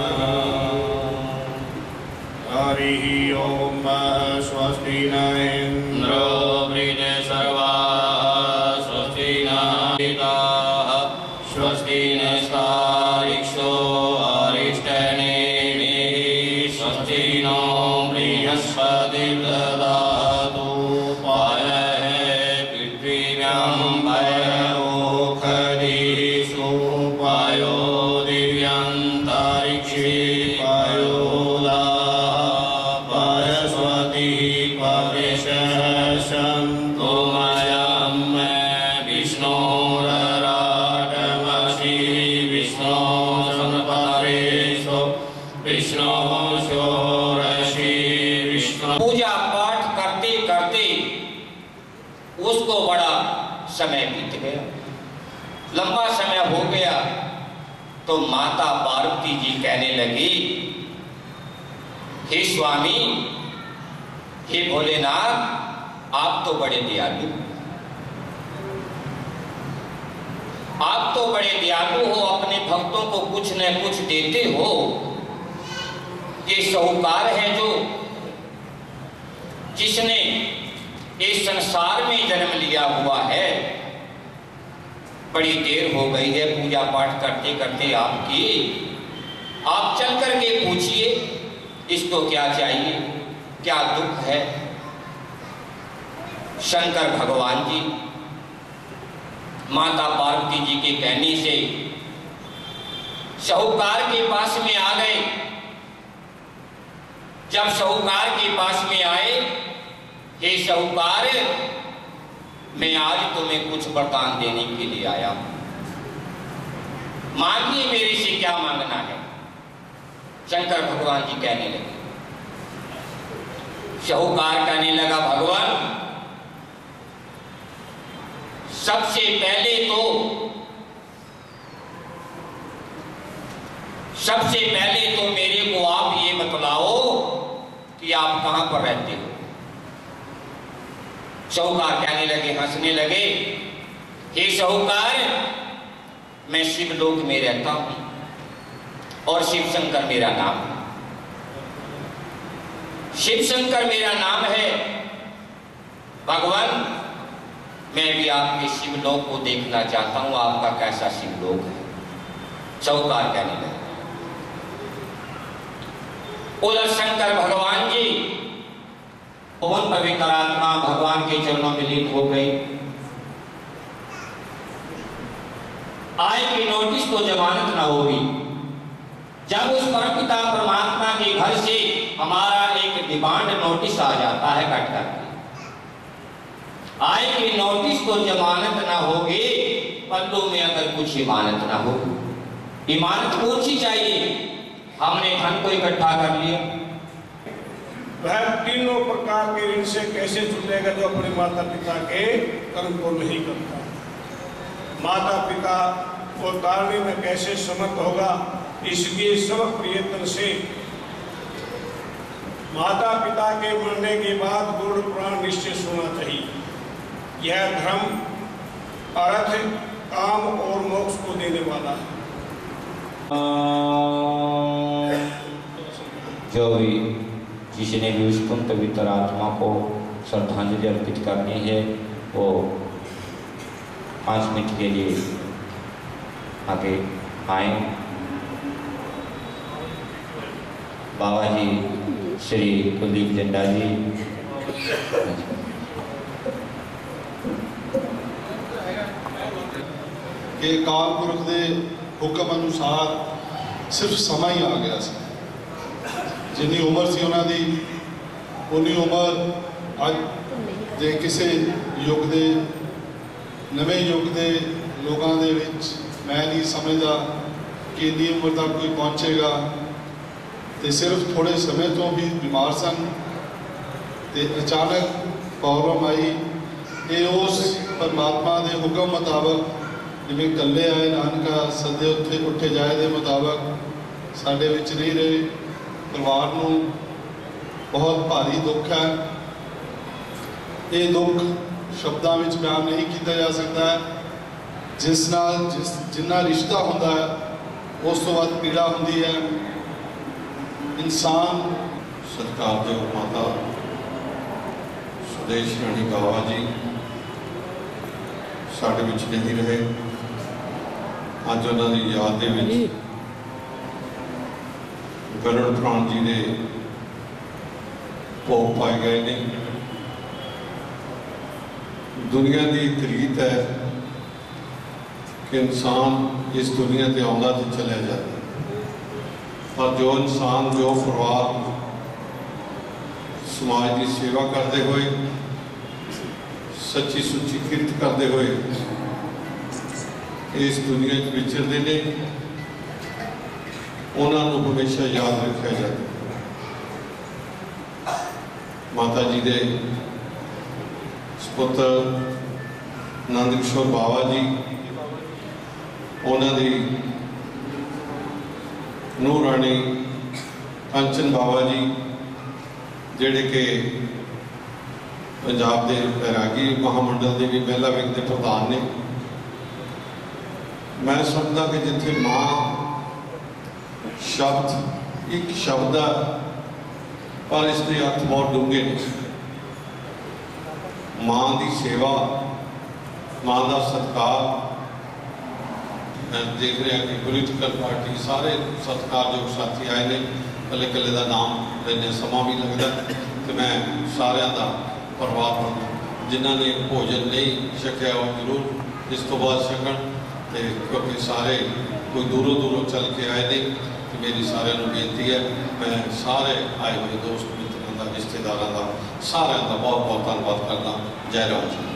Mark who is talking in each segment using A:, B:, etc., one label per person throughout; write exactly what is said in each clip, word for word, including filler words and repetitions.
A: हरि ओम स्वस्ति न इंद्रो वृद्धश्रवाः स्वस्ति न पिताः स्वस्ति नस्तारिक्षो अरिष्टनेमिः स्वस्ति नो बृहस्पतिर्दधातु पायः पृथिव्यां पयोखदिषु पायो दिव्यान्तरिक्षे पायो
B: पूजा पाठ करते करते उसको बड़ा समय बीत गया, लंबा समय हो गया। तो माता पार्वती जी कहने लगी, हे स्वामी, हे भोलेनाथ, आप तो बड़े दयालु, आप तो बड़े दयालु हो, अपने भक्तों को कुछ न कुछ देते हो। ये साहूकार है जो जिसने इस संसार में जन्म लिया हुआ है, बड़ी देर हो गई है पूजा पाठ करते करते आपकी, आप चल करके पूछिए इसको क्या चाहिए, क्या दुख है। शंकर भगवान जी माता पार्वती जी के कहने से साहूकार के पास में आ गए। जब साहूकार के पास में आए, हे साहूकार, मैं आज तुम्हें कुछ वरदान देने के लिए आया हूं, मांगिए मेरे से क्या मांगना है। शंकर भगवान जी कहने लगे, साहूकार कहने लगा, भगवान सबसे पहले तो सबसे पहले तो मेरे को आप ये बतलाओ कि आप कहां पर रहते हो। साहूकार कहने लगे, हंसने लगे, हे साहूकार, मैं शिवलोक में रहता हूं और शिव शंकर मेरा नाम है। शिव शंकर मेरा नाम है। भगवान, मैं भी आपके शिवलोक को देखना चाहता हूं, आपका कैसा शिवलोक है। साहूकार कहने लगे। उधर शंकर भगवान जी पवन पवित्र आत्मा भगवान के चरणों में लीन हो गई। आय की नोटिस तो जमानत न होगी। जब उस परमपिता परमात्मा के घर से हमारा एक डिमांड नोटिस आ जाता है कट करके, आय की नोटिस तो जमानत ना होगी, पल्लों में अगर कुछ इमानत ना हो। इमानत कौन सी चाहिए? हमने धन को इकट्ठा कर लिया,
A: वह तीनों प्रकार के ऋण से कैसे छूटेगा जो अपने माता पिता के कर्म को नहीं करता। माता पिता को तारने में कैसे समर्थ होगा, इसलिए सब प्रयत्न से माता पिता के मरने के बाद गुरु पुराण निश्चय होना चाहिए। यह धर्म अर्थ, काम और मोक्ष को देने वाला है।
B: जो भी जिसने भी उस पवित्र आत्मा को श्रद्धांजलि अर्पित करनी है वो पाँच मिनट के लिए आगे आए। बाबा जी श्री कुलदीप जंडा जी,
C: कि काल पुरख के हुक्म अनुसार सिर्फ समा ही आ गया सी। जिन्नी उम्र सी उन्हां दी उन्नी उम्र अज जे किसी युग के नवे युग के लोगों के विच मैं नहीं समझदा कि इन्नी उम्र तक कोई पहुँचेगा। तो सिर्फ थोड़े समय तो भी बीमार सन, तो अचानक प्रॉब्लम आई। ये उस परमात्मा के हुक्म मुताबक जिमें कले आए नानका सदे उत्थे उठे जाए के मुताबक साढ़े विच नहीं रहे। परिवार को बहुत भारी दुख है। ये दुख शब्दों में बयान नहीं किया जा सकता है। जिस नाल जिस जिन्ना रिश्ता होंदा है उस तो बाद पीड़ा होंदी है। इंसान सरकार जो माता सुदेश राणी बावा जी साढ़े विच नहीं रहे। अज उन्होंने याद दे विच गरुड़ पुराण जी ने भोग पाए गए ने। दुनिया की एक रीत है कि इंसान इस दुनिया से आउंदा तो चलिया जाता, पर जो इंसान जो परिवार समाज की सेवा करते हुए सच्ची सुच्ची किरत करते हुए इस दुनिया विचरते हैं, उन्होंने हमेशा याद रखा जाता। माता जी के पुत्र नंद किशोर बावा जी, उन्होंने नूह राणी कंचन बावा जी जिहड़े कि पंजाब के बैरागी महामंडल के भी महिला विंग के प्रधान ने। मैं समझदा कि जिथे माँ शब्द एक शब्द है, पर इसके अर्थ बहुत डूंगे ने। माँ की सेवा, माँ का सत्कार, मैं देख रहा कि पोलिटिकल पार्टी सारे सत्कारयोग साथी आए ने, कले कले का नाम लेने समा भी लगता, तो मैं सारिਆਂ का परिवार जिन्होंने भोजन नहीं छकिया वो जरूर इस तो बाद छकन, क्योंकि सारे कोई दूरों दूरों चल के आए ने। तो मेरी सारिਆਂ ਨੂੰ बेनती है, मैं सारे आए हुए दोस्त मित्रों का, रिश्तेदारों का, सारे का बहुत बहुत धन्यवाद करना। जय राम जी।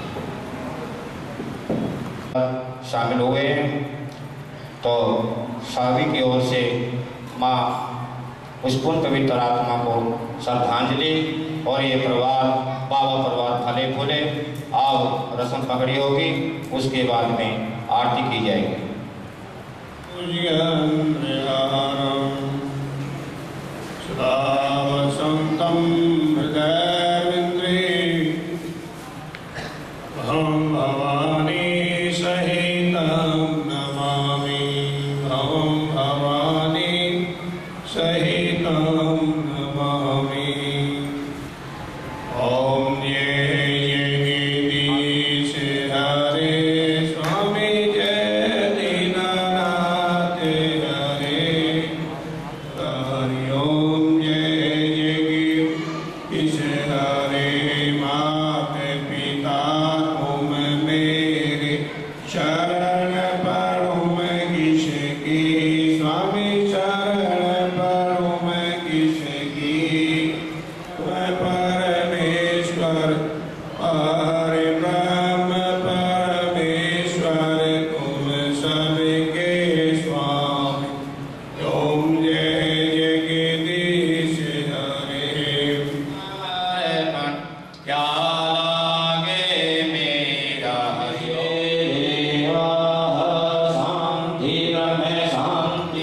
B: शामिल हुए हैं तो सभी की ओर से माँ पुष्पुन पवित्र आत्मा को श्रद्धांजलि। और ये परिवार बाबा परिवार फले फूले और रस्म पकड़ी होगी, उसके बाद में आरती की जाएगी।
A: हम भवानी सहितं नमामि, हम भवानी सहितं नमामि। ओम ये जगदीश हरे स्वामी जय दीनानाथ हरे। हरि ओम जय जगदीश हरे। माता पिता तुम मेरे शरण पढ़ो मैं किसकी, स्वामी शरण पढ़ो मैं किसकी। मैं परमेश्वर पार ब्रह्म परमेश्वर तुम सबके स्वामी। ओम जय जगदीश हरे।
B: क्या लागे मेरा हरि शांति में शांति।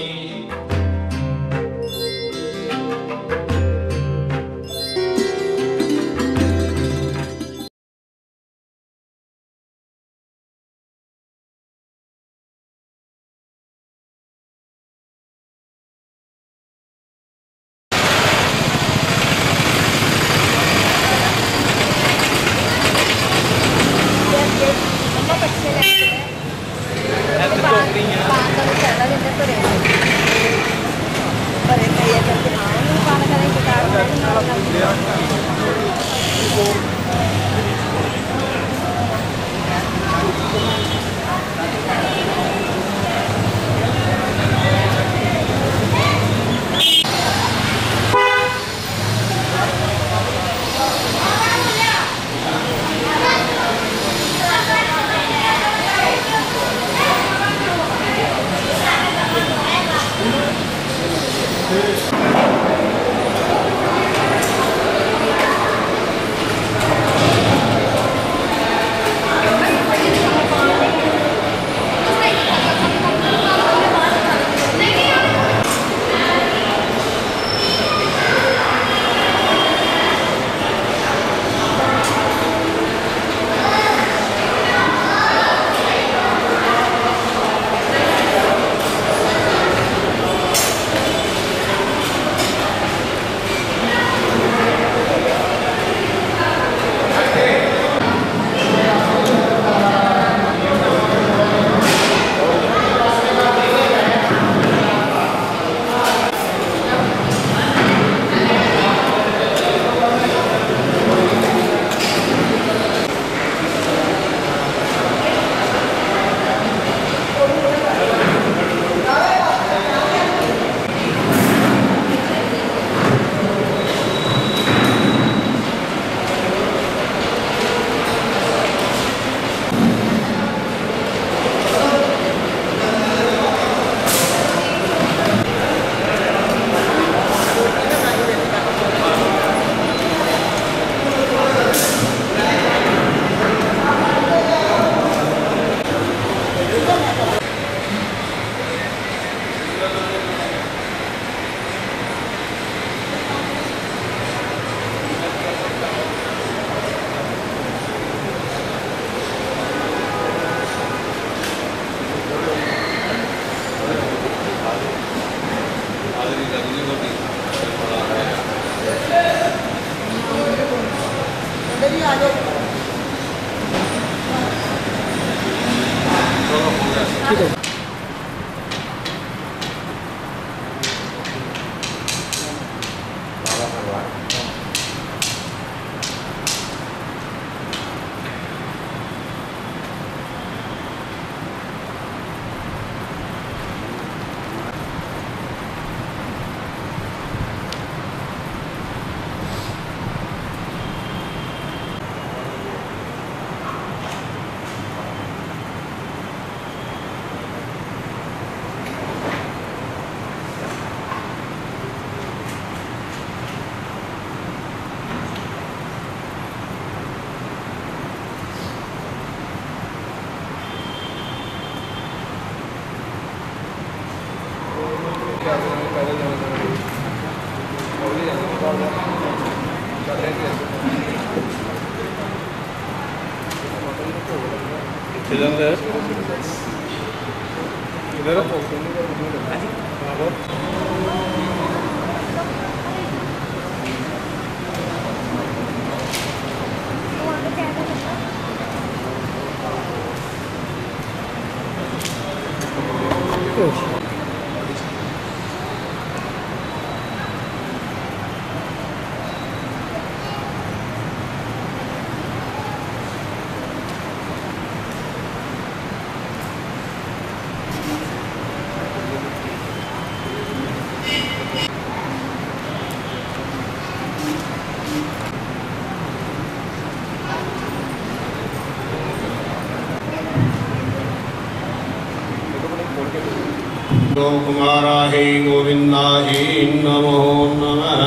A: कुमारा हे गोविंदा हे नमो नमः।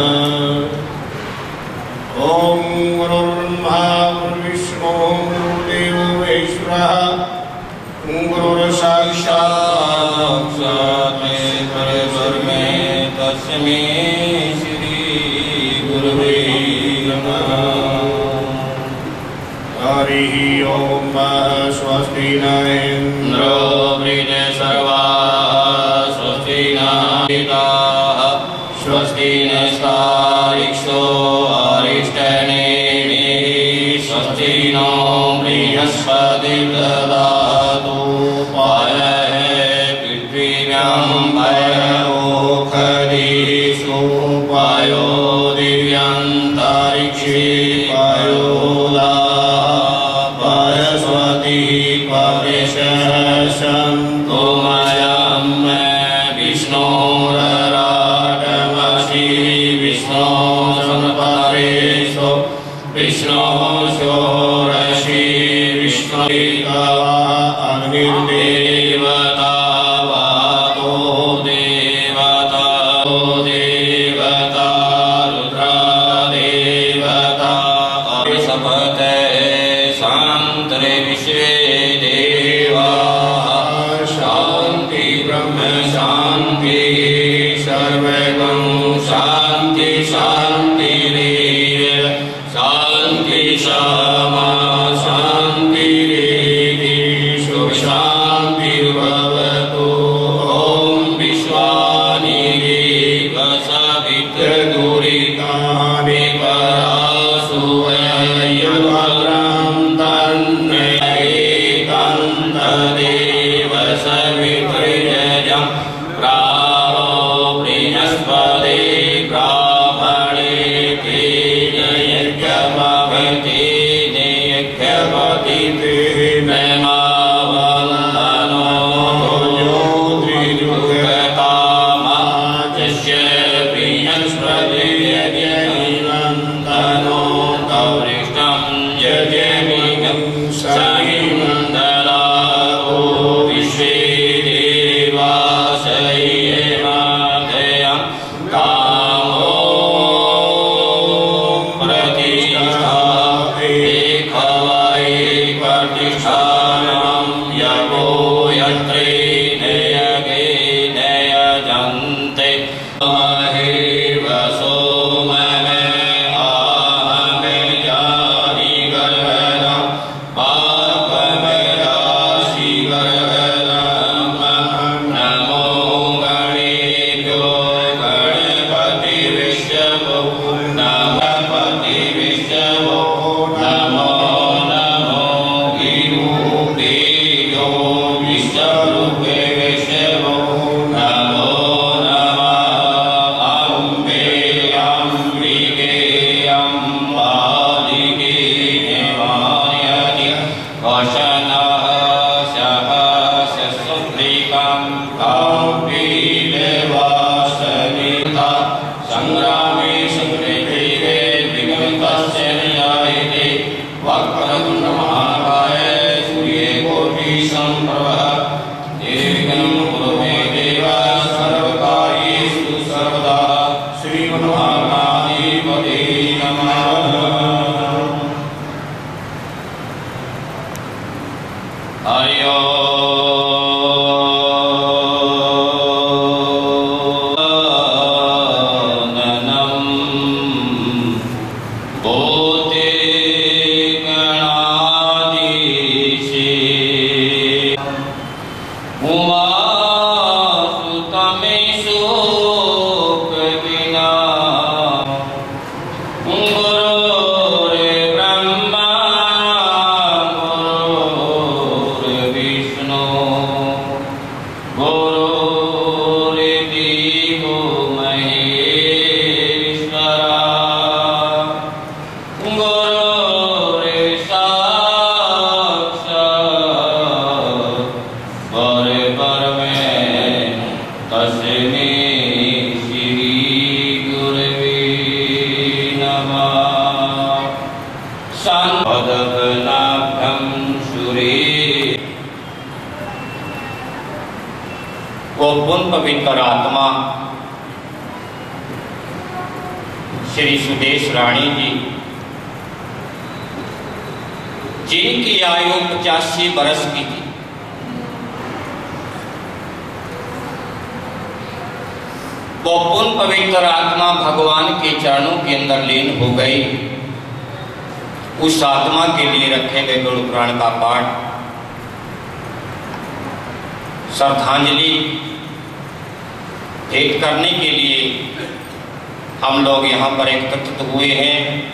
A: ओम गुरुर्ब्रह्मा गुरुर्विष्णु गुरुर्देवो महेश्वरः गुरुर्साक्षात् परब्रह्म तस्मै श्री गुरुवे नमः। हरि ओम स्वस्ति न इंद्रो स्वस्ति नस्तारिक्षो अरिष्टनेमिः स्वस्ति नो बृहस्पतिर्दधातु पायः पृथिव्यां पयोखदिषु पायो दिव्यान्तरिक्षे पायोदा पायस्वतिः परेशः सन्तो मयं विष्णु षोडशी विष्णु अग्निर्देवता वातो देवता देवता रुद्रा देवता सपते शान्तरे विश्वे देवाः शान्ति ब्रह्म शान्ति सर्वगं शान्ति शान्ति क्षमा शान्तिरेधि शुभ शान्तिर्भवतु। ॐ विश्वानि सवितर्दुरितानि परासु वयभद्रं तन्नैतं तदेव सवितृजं प्राहो बृहस्पते ब्राह्मणे तेन यज्ञमभते तेन मावन्दनो त्रिजुगतामाजस्य बृहस्पते यज्ञनिवन्दनो कवृष्टं यज्ञमिगं सहिमन्दलातो विश्वे देवासयेमादयं कामो प्रतिष्ठाते खवै प्रतिष्ठानं यवो यत्रे नयगे नयजन्ते महे वसो ममे आहमे जानि गर्भनं पापमे राशि गर्भनं नमो गणेभ्यो गणपति विष्णवो नमपति विष्णवो नमो नमो गिरुदेव्यो विष्णुरूपे विष्णवो नमो नमः अम्बे अम्बिके अम्बालिके देवायति वशनः सहस्रसुत्रिकां काव्यदेवासनिता संग्रामे सुकृतिवे विगतस्य न्यायते वक्रतुण्डमहाकाय सूर्यकोटिसम्प्रभः निर्विघ्नं कुरु मे देव सर्वकार्येषु सर्वदा श्रीमन्महागणाधिपते नमः। हरि ओम
B: पूर्ण पवित्र आत्मा श्री सुदेश रानी जी, जिनकी आयु पचासी बरस की थी, वो पूर्ण पवित्र आत्मा भगवान के चरणों के अंदर लीन हो गई। उस आत्मा के लिए रखे गए गरुड़ पुराण का पाठ, श्रद्धांजलि भेंट करने के लिए हम लोग यहाँ पर एकत्रित हुए हैं।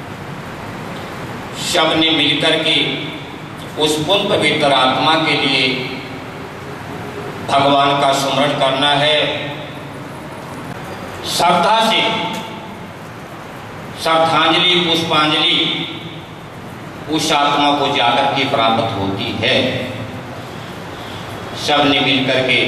B: सब ने मिलकर के उस पूर्ण पवित्र आत्मा के लिए भगवान का स्मरण करना है। श्रद्धा से श्रद्धांजलि पुष्पांजलि उस आत्मा को जाकर के प्राप्त होती है। सब ने मिलकर के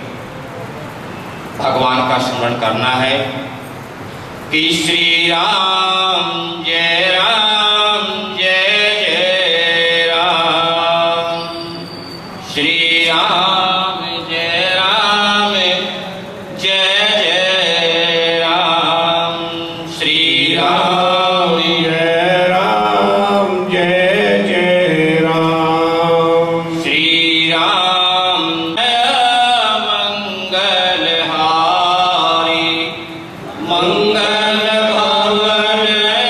B: भगवान का स्मरण करना है कि श्री राम जय राम जय जय राम, श्री राम जय राम जय जय राम, श्री राम
A: जय राम जय जय राम,
B: श्री राम मंगल हारी मंगल भवन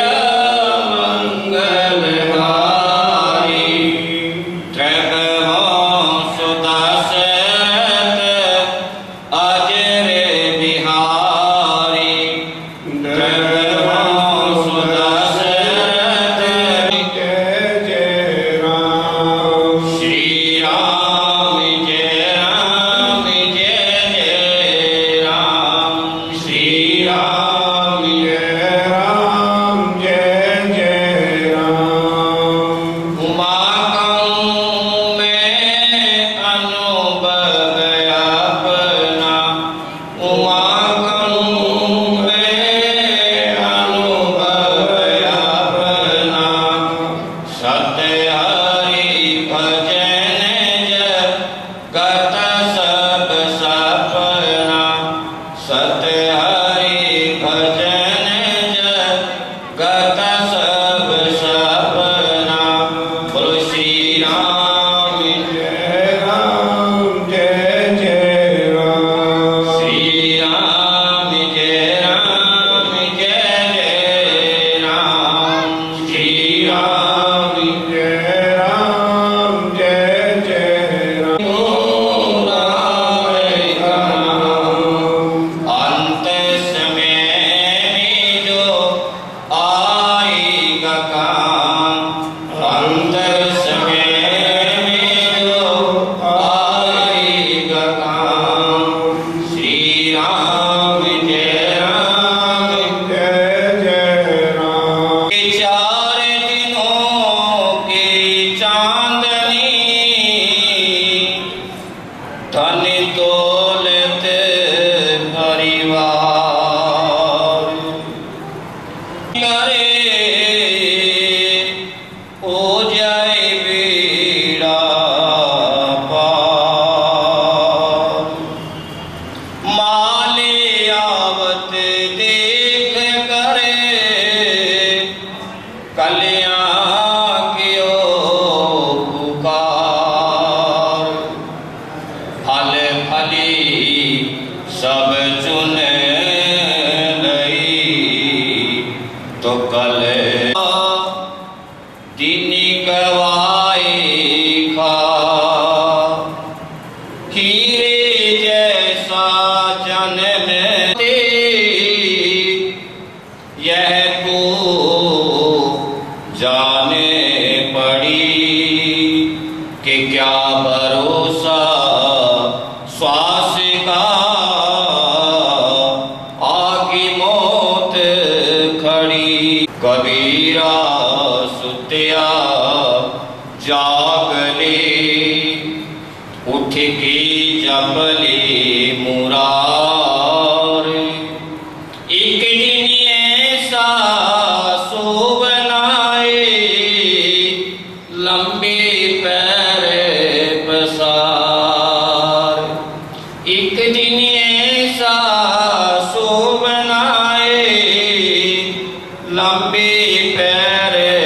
B: मंगल हारी, त्रिभुवन सुदशरथ अजर बिहारी, त्रिभुवन सुदशरथ
A: जय जय राम,
B: श्री राम जय राम जय जय राम, श्री राम
A: जय राम जय जय राम,
B: उमा कहूँ मैं अनुभव अपना, उमा कहूँ मैं अनुभव अपना, सत्य हरि भजन जगत सब सपना, सत्य हरि भजन जगत सब सपना, बोलो श्री राम
A: जय राम जय जय राम,
B: श्री राम जय राम जय जय राम, श्री राम
A: जय राम जय जय राम,
B: अंत समय में जो आएगा काम, अंत समय में जो आएगा काम, श्री राम जय राम
A: जय जय राम,
B: के चार दिनों की चांदनी, धन दौलत परिवार, करे हो जाए बेड़ा पार, माले आवत देख करे कल्याण कियो पुकार, फल फली सब चुन लई, तो कल दिनी गवाए खा, हीरे जैसा जन्म दे, यह तो जाने पड़ी कि क्या भरोसा श्वास का, आगे मौत खड़ी, कबीरा सुतिया जाग ले, उठ के जबले मुरार, एक दिन ऐसा सो बनाए, लंबे पैर पसार, एक दिन लंबे पैरे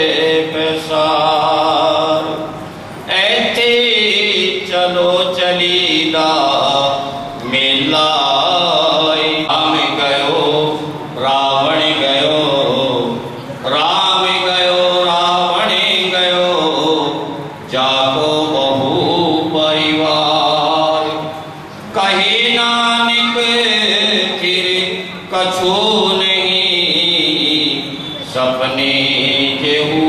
B: पैसार ऐथे चलो चलीदा मेला हम गयो रावण गयो राम गयो रावण गयो जाको बहु परिवार कहे नानक फिर कछु नहीं सपने जेहू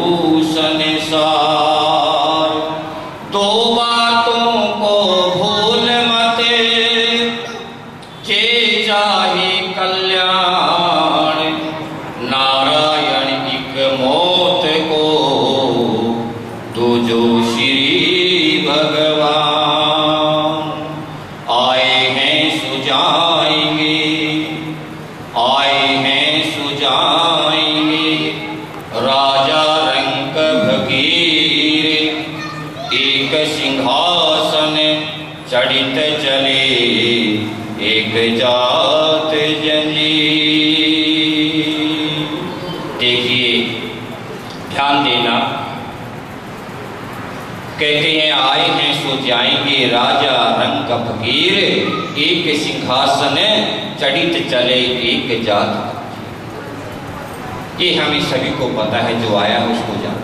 B: संसार दो बातों को भूल मत जे चाहे कल्याण नारायण एक मौत को दूजो श्री भगवान आए हैं सुजाएंगे आए हैं सुजाएंगे राजा रंग भगीर एक सिंहासन चढ़ित चले एक जात जंजीर। देखिए ध्यान देना, कहते हैं आए हैं सो जाएंगे राजा रंग फकीर एक सिंहासन चढ़ित चले एक जात। ये हमें सभी को पता है, जो आया है उसको जाना।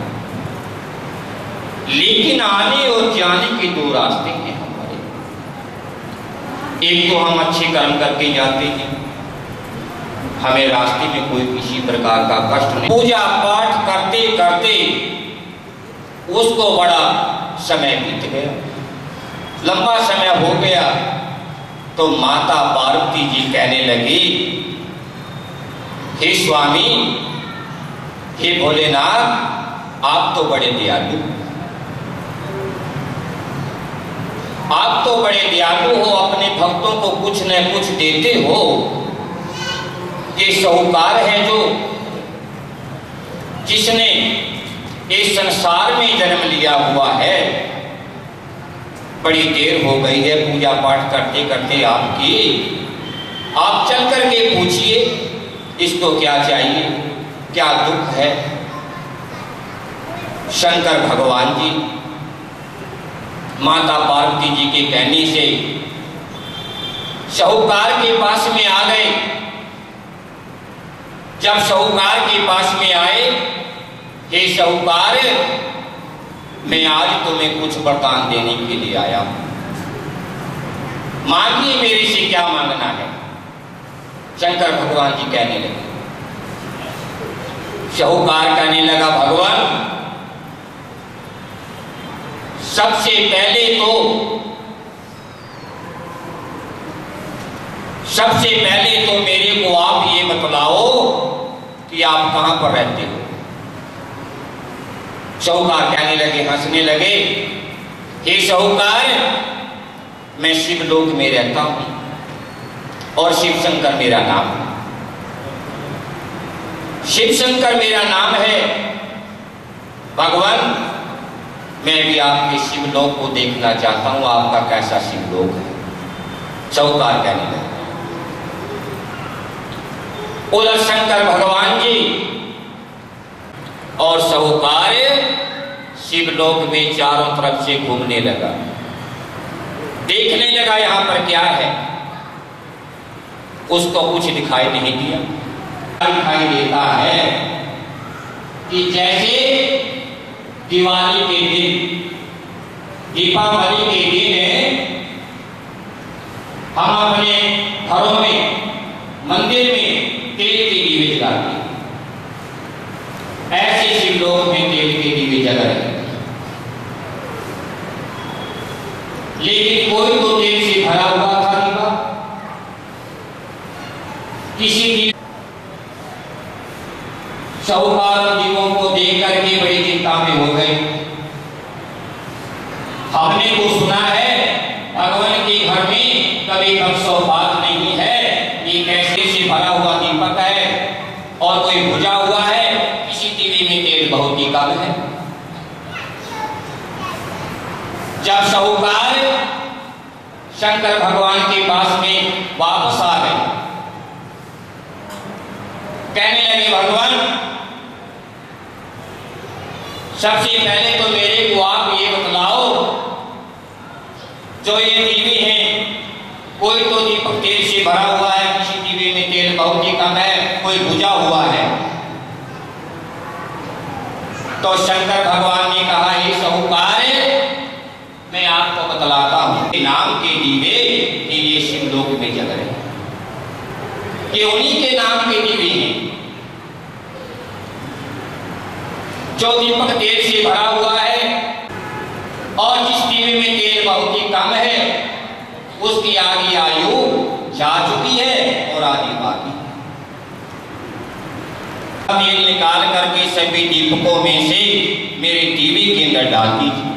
B: लेकिन आने और जाने के दो रास्ते हैं हमारे। एक तो हम अच्छे कर्म करके जाते हैं, हमें रास्ते में कोई किसी प्रकार का कष्ट नहीं। पूजा पाठ करते करते उसको बड़ा समय बीत गया, लंबा समय हो गया, तो माता पार्वती जी कहने लगी, हे स्वामी, हे भोलेनाथ, आप तो बड़े दयालु, आप तो बड़े दयालु हो, अपने भक्तों को कुछ न कुछ देते हो। ये साहूकार है जो जिसने इस संसार में जन्म लिया हुआ है, बड़ी देर हो गई है पूजा पाठ करते करते आपकी, आप चल करके पूछिए इसको क्या चाहिए, क्या दुख है। शंकर भगवान जी माता पार्वती जी के कहने से साहूकार के पास में आ गए। जब साहूकार के पास में आए, हे साहूकार, मैं आज तुम्हें कुछ वरदान देने के लिए आया हूं, मांगिए मेरे से क्या मांगना है। शंकर भगवान जी कहने लगे, साहूकार कहने लगा, भगवान सबसे पहले तो सबसे पहले तो मेरे को आप ये बतलाओ कि आप कहां पर रहते हो। साहूकार कहने लगे, हंसने लगे, हे साहूकार, मैं शिवलोक में रहता हूं और शिव शंकर मेरा नाम है। शिव शंकर मेरा नाम है। भगवान, मैं भी आपके शिवलोक को देखना चाहता हूं, आपका कैसा शिवलोक है। साहूकार कहने लगे। उधर शंकर भगवान जी और साहूकार शिवलोक में चारों तरफ से घूमने लगा, देखने लगा यहां पर क्या है। उसको कुछ दिखाई नहीं दिया। दिखाई देता है कि जैसे दिवाली के दिन, दीपावली के दिन हम अपने घरों में, मंदिर में तेल के दीवे जलाते हैं, ऐसे शिवलोक में तेल के दीवे जला रहे। लेकिन कोई तो तेल से भरा हुआ था दीवा, किसी भी साहूकार दीवों को देख करके बड़ी चिंता में हो गए। हमने तो सुना है भगवान के घर में कभी कम सौभाग्य नहीं है, ये कैसे से भरा हुआ दीपक है और कोई बुझा हुआ है, किसी दीवे में तेल बहुत ही कम है। जब साहूकार शंकर भगवान के पास में वापस आ गए, कहने लगे भगवान सबसे पहले तो मेरे को आप ये बतलाओ, जो ये दीवे हैं कोई तो दीपक तेल से भरा हुआ है, किसी दीवे में तेल बहुत ही कम है, कोई बुझा हुआ है। तो शंकर भगवान ने कहा हे साहूकार मैं आपको बतलाता हूं, नाम के दीवे ये शिवलोक में जल रहे हैं, ये उन्हीं के नाम के दीवे हैं। जो दीपक तेल से भरा हुआ है और जिस दीवे में तेल बहुत ही कम है उसकी आगे आयु जा चुकी है और आगे बाकी। तेल निकाल करके सभी दीपकों में से मेरे दीवे के अंदर डाल दीजिए,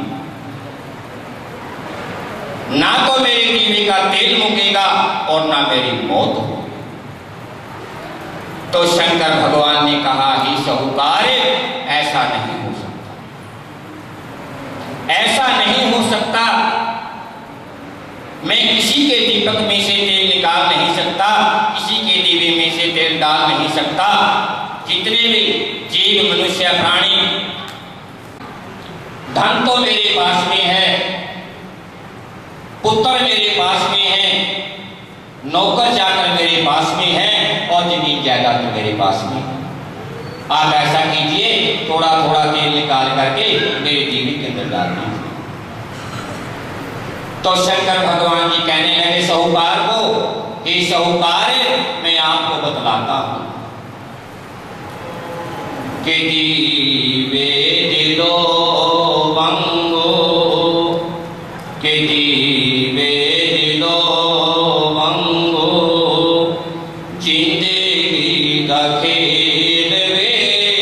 B: ना तो मेरे दीवे का तेल मुकेगा और ना मेरी मौत हो। तो शंकर भगवान ने कहा हे साहूकार ऐसा नहीं हो सकता, ऐसा नहीं हो सकता, मैं किसी के दीपक में से तेल निकाल नहीं सकता, किसी के दीवे में से तेल डाल नहीं सकता। जितने भी जीव मनुष्य प्राणी, धन तो मेरे पास में है, पुत्र मेरे पास में है, नौकर जाकर मेरे पास में है और जमीन जायदाद तो मेरे पास में है। आप ऐसा कीजिए थोड़ा थोड़ा तेल निकाल करके मेरे दीवे के अंदर डाल दीजिए। तो शंकर भगवान जी कहने लगे साहूकार को हे साहूकार मैं आपको बतलाता हूं कि दीवे दिलो बंगो, के दीवे दिलो बंगो, जिंदगी दा खेल वे,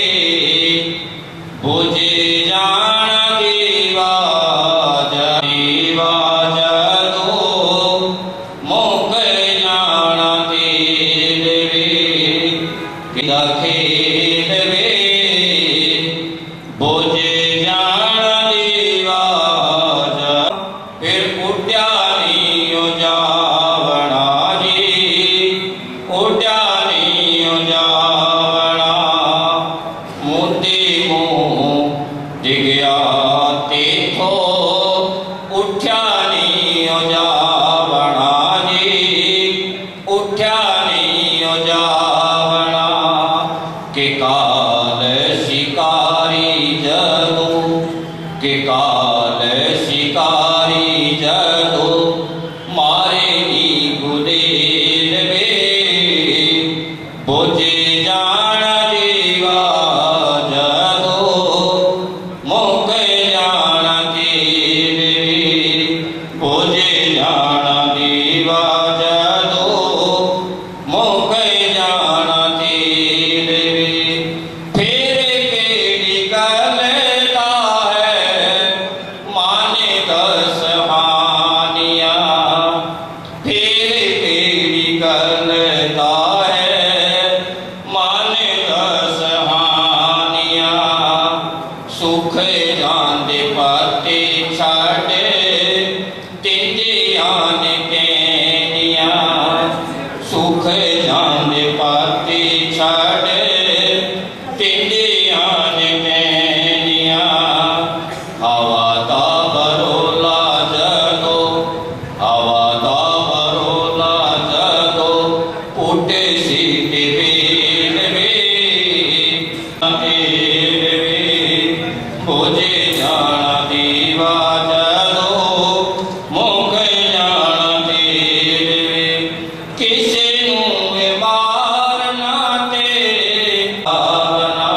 B: बुझे जान दीवा दीवा जदो, मोक जाना तेल वे, किदा खेल वे, बुझे जाना दीवा जदो, फिर उड्या नहीं हो जावना जी, उड्या नहीं हो जावना, मुद्दे मुंह डिगया तेथो, उठ्या नहीं हो जावना जी, उठ्या नहीं हो जावना, के काल शिकारी जदो, के काल शिकारी जदो, मारे नी गुदेल वे, बुझे जाना दीवा जदो, मोक जाना तेल वे, बुझे जाना दीवा जदो, मोक जाना तेल वे। फिर केड़ी गलता है माने दस हानिया, फिर केड़ी गलता है माने दस हानिया, सुख जांदे पाते छाड़े तिंदियां ने कहनिया, सुख जांदे पाते छाड़े तिंदियां ने कहनिया, हवा दा बरोला जदो, हवा दा बरोला जदो, पुटे सीटे बेल वे, तेल वे, बुझे जाना दीवा जदो, मोक जाना तेल वे, किसे नूं मारना ते आना,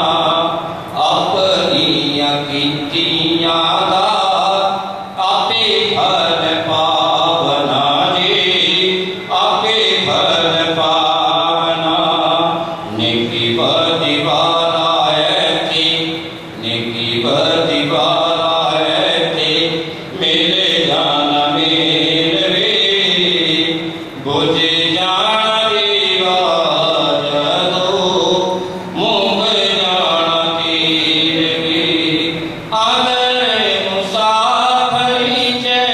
B: अपनियां कीतियां दा आपे फल पावना जी, आपे फल पावना, नेकी बदी वाला ऐती, नेकी बदी वाला ऐती, मेले जाना मेल वे, बुझे जाना दीवा जदो, मोक जाना तेल वे, आदर मुसाफरी चे,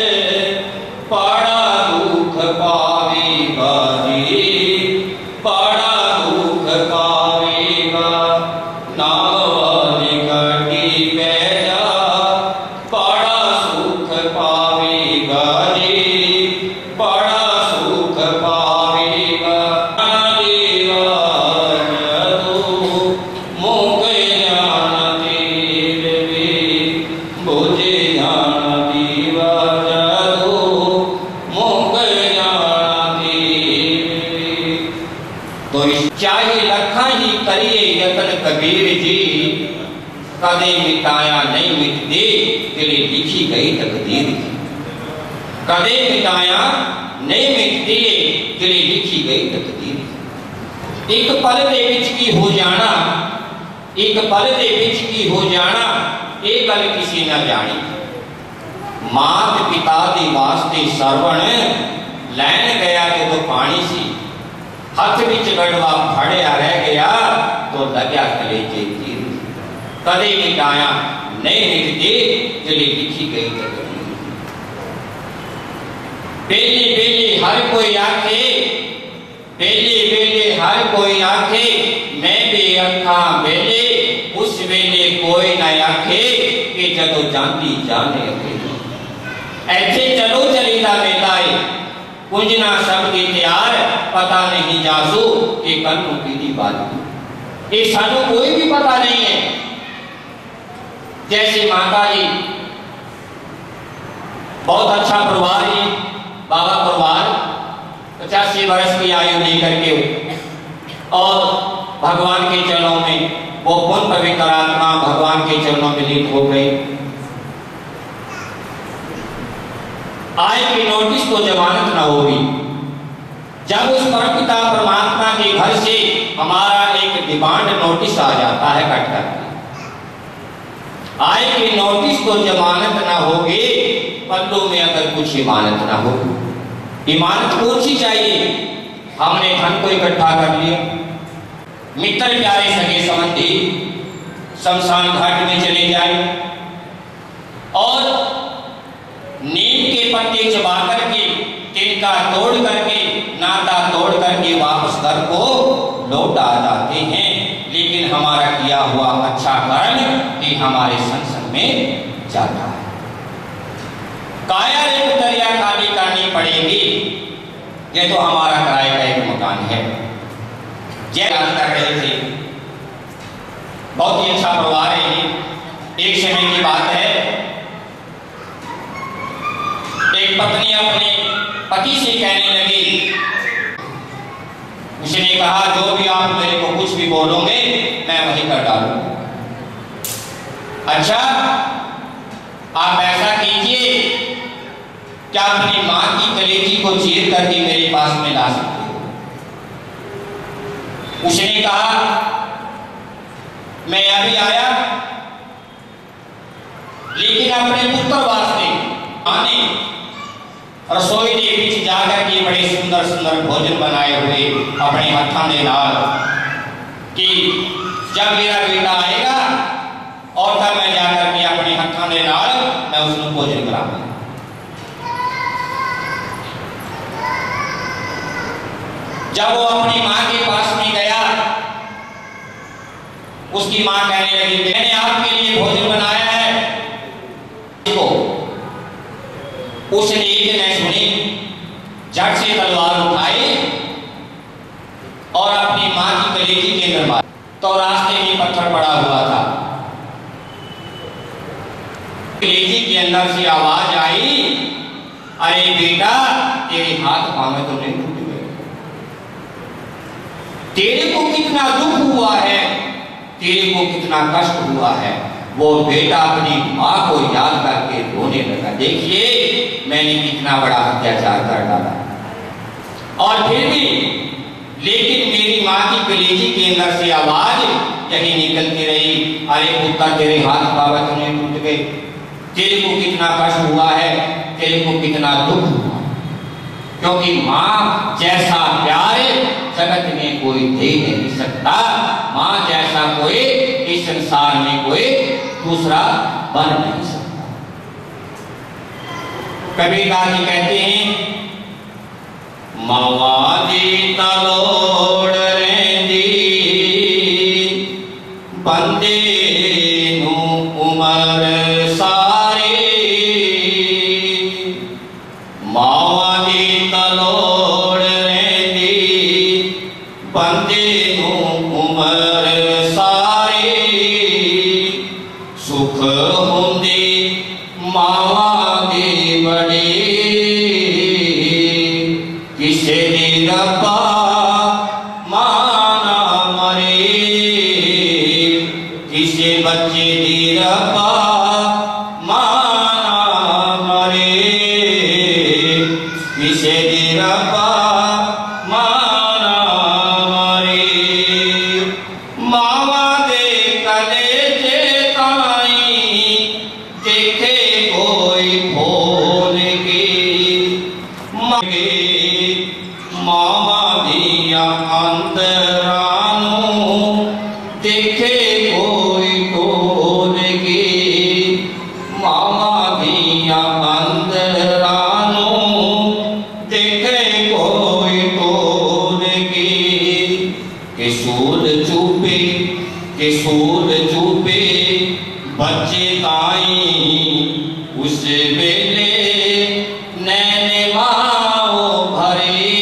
B: बड़ा दुख पावी बाजी, बड़ा दुख पावी करिए यतन कबीर जी, कदे मिटाया नहीं मिटती तेरी लिखी गई तकदीर जी। कदे मिटाया नहीं मिटती तेरी लिखी गई तकदीर। एक पल दे विच की हो जाना, एक पल दे विच की हो जाना, ये गल किसी ना जानी। मात पिता दे वास्ते सरवण लैन गया जो पानी सी, हथ विच गड़वा फड़िया रह गया तो लग्या कलेजे तीर। कदे मिटाया नहीं मिटती तेरी लिखी गई तकदीर। बेली बेली हर कोई आखे, बेली बेली हर कोई आखे, मैं भी अखा बेले, उस वेले कोई ना आखे कि जदों जांदी जाने अकेली। ऐसे चलो चलीदा वेला है, कुंजना सब की तैयार, पता नहीं जासू कि कल को की बात। ये सानू कोई भी पता नहीं है। जैसे माता जी बहुत अच्छा परिवार है, बाबा परिवार पचासी वर्ष की आयु लेकर के और भगवान के चरणों में वो पुण्य पवित्र आत्मा भगवान के चरणों में लीन हो गई। आय की नोटिस तो जमानत न होगी। जब उस परमपिता परमात्मा के घर से हमारा एक डिमांड नोटिस आ जाता है कट करके, आय की नोटिस तो जमानत ना होगी, पल्लों में अगर कुछ इमानत ना हो। इमानत कौन सी चाहिए? हमने धन को इकट्ठा कर लिया, मित्र प्यारे सगे संबंधी शमशान घाट में चले जाए और नीम के पत्ते चबा करके, तिनका तोड़ करके, नाता तोड़ करके वापस घर को लौट आ जाते हैं। लेकिन हमारा किया हुआ अच्छा कर्म कि हमारे संसद में जाता है। काया रे उतरिया खाली करनी पड़ेगी। ये तो हमारा किराए का एक मकान है। जय कर रहे थे, बहुत ही अच्छा परिवार है। एक समय की बात है, एक पत्नी अपने पति से कहने लगी, उसने कहा जो भी आप मेरे को कुछ भी बोलोगे मैं वही कर डालूंगा। अच्छा, आप ऐसा कीजिए, क्या अपनी मां की कलेजी को चीर करके मेरे पास में ला सकते हो? उसने कहा मैं अभी आया, लेकिन अपने पुत्र वास्ते आने रसोई के बीच जाकर के बड़े सुंदर सुंदर भोजन बनाए हुए अपने हाथों के नाल कि जब मेरा बेटा आएगा और तब मैं जाकर के अपने हाथों के नाल मैं उसको भोजन कराऊंगा। जब वो अपनी मां के पास में गया, उसकी मां कहने लगी मैंने आपके लिए भोजन बनाया है। देखो, उस नीच ने सुनी, झट से तलवार उठाई और अपनी मां की कलेजी के अंदर मारा। तो रास्ते में पत्थर पड़ा हुआ था, कलेजी के अंदर से आवाज आई, अरे बेटा तेरे हाथ पांव तो नहीं टूट गए? तेरे को कितना दुख हुआ है, तेरे को कितना कष्ट हुआ है। वो बेटा अपनी मां को याद करके रोने लगा, देखिए मैंने कितना बड़ा अत्याचार कर डाला और फिर भी, लेकिन मेरी मां की कलेजी के अंदर से आवाज यही निकलती रही, अरे पुत्र तेरे हाथ पांव तो नहीं टूट गए? तेरे को कितना कष्ट हुआ है, तेरे को कितना दुख हुआ। क्योंकि मां जैसा प्यार जगत में कोई दे नहीं सकता, मां जैसा कोई इस संसार में कोई दूसरा बन नहीं सकता। कबीरदास जी कहते हैं, मावा दी तलोड़ रेंदी बंदे नू उमर सारी, मावा दी तलोड़ रेंदी बंदे नू उमर सारी, सुख हुंदी मावा दी बड़ी, किसे दी रब्बा माना मरे। किसे बच्चे दी रब्बा माना मरे, किसे दी रब्बा माना मरे। मावा दे कलेजे ताई देखे कोई खोल के, मावा दिया अंतरानों देखे कोई खोल के, मावा दिया अंतरानों देखे कोई खोल के। के सूद चुपे के सूद चुपे बच्चे ताई उस वेले नैन माओ भरे,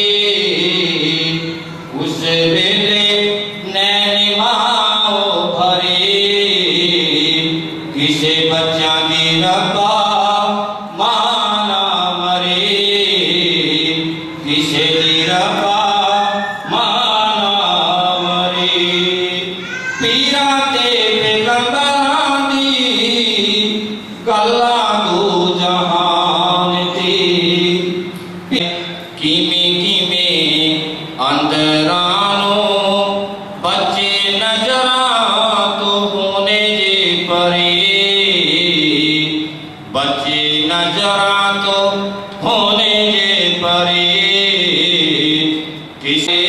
B: उस वेले नैन माओ भरे। किसे बच्चा दी रब्बा माना मरे, किसे दी रब्बा माना मरे। पीरा ते पैगंबरां दी गल्ला दो जहान ते, किमे किमे अंदरानों बच्चे नजरां तो होने जे परे, बच्चे नजरां तो होने जे परे। किसे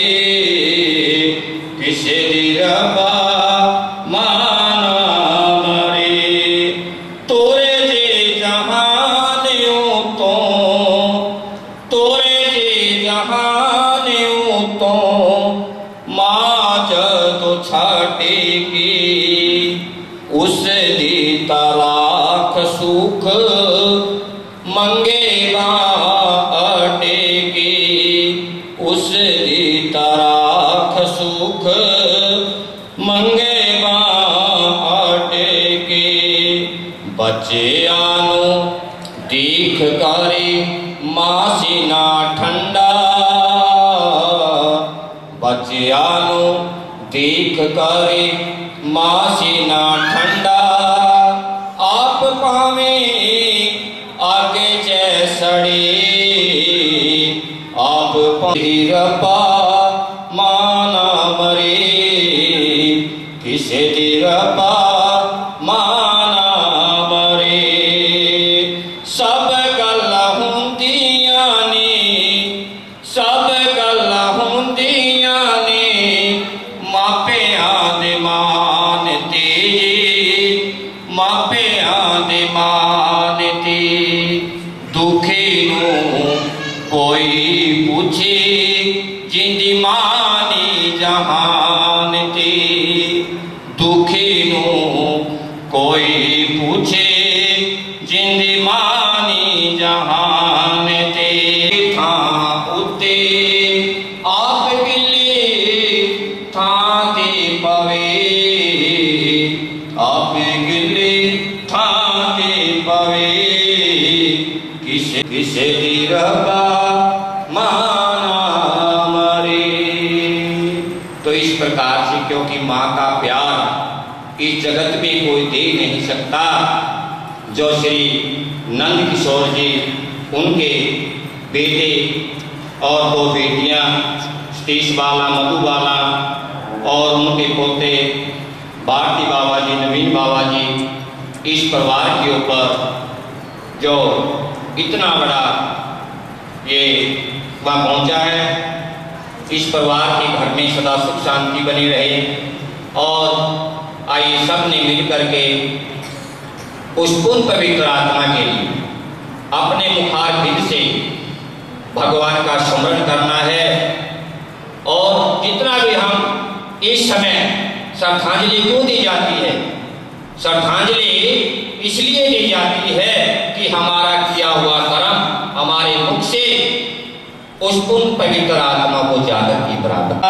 B: किसे दी रब्बा माना मरे। तोरे जे जहानियों तो तोरे जे जहानियों तो माँ जदों छाटेगी उस दी तलाक सुख मंगेगा अटेगी, उस दी तलाक सुख मंगेगा अटेगी। बच्चे आनो दीख करे मासीना ठंडा, बच्चे आनो दीख करे मासीना ठंडा। आप पावे आगे जैसड़े, आप पावे रब्बा माना मरे, किसे दी रब्बा माना मरे। सब गल्लां हुंदियां ने सब गल्लां हुंदियां ने मापियां दे मान ते, मापियां दे मान ते। दुखे नूं कोई पूछे जिंदी मानी जहान ते, दुखे नूं कोई पूछे जिंदी मानी जहान ते। थां उत्ते आप गिले थां ते पवे, आप गिले थां ते पवे। किसे किसे दी रब्बा माना मरे। तो इस प्रकार से, क्योंकि माँ का प्यार इस जगत में कोई दे नहीं सकता, जो श्री नंद किशोर जी उनके बेटे और दो बेटियां सतीश बाला मधु बाला और उनके पोते भारती बाबा जी नवीन बाबा जी, इस परिवार के ऊपर जो इतना बड़ा ये वह पहुंचा है, इस परिवार के घर में सदा सुख शांति बनी रहे। और आइए सब ने मिलकर के उस पुण्य पवित्र आत्मा के लिए अपने मुखारबिंद से भगवान का स्मरण करना है। और जितना भी हम इस समय श्रद्धांजलि क्यों दी जाती है, श्रद्धांजलि इसलिए दी जाती है कि हमारा किया हुआ कर्म हमारे मुख से उस पुण्य पवित्र आत्मा को जागर की प्राप्त।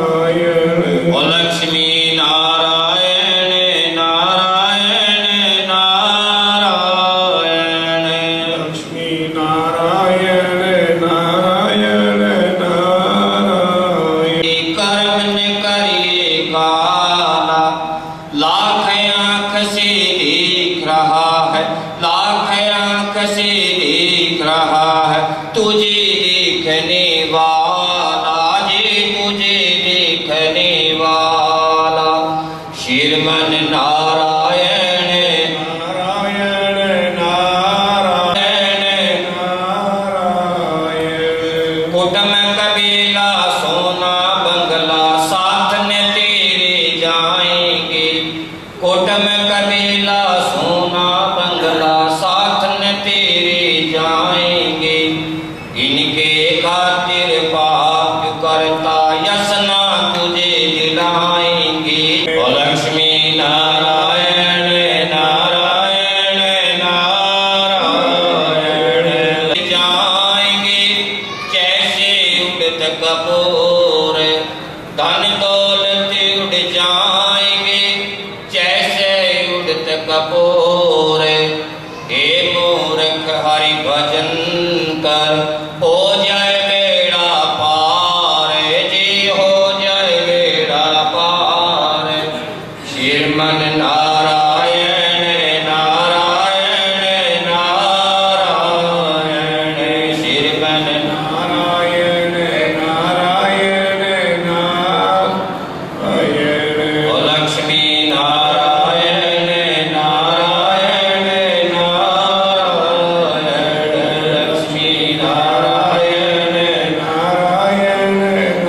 C: नारायण नारायण
B: देख रहा है, लाख आंख से देख रहा है तुझे देखने वाला, जे तुझे देखने वाला। श्रीमन नारायण
A: नारायण नारायण नारायण।
B: कुटुम कबीला सोना बंगला साथ न तेरे जाएंगे, कुटुम कबीला सोना बंगला साथ न तेरे जाएंगे। इनके खातिर पाप करता यसना तुझे दिलाएंगे। ओ लक्ष्मी नारायण नारायण नारायण। जाएंगे जैसे उड़त कपूर, धन दौलत उड़ जाएंगे जैसे उड़त कपूर। हे मूर्ख हरि भजन कर, हो जाए बेड़ा पार, जी हो जाए बेड़ा पार। श्रीमन नारायण नारायण नारायण। श्रीमन
A: नारायण नारायण नारायण।
B: ओ लक्ष्मी नारायण नारायण नारायण। लक्ष्मी नारायण।
A: नारायण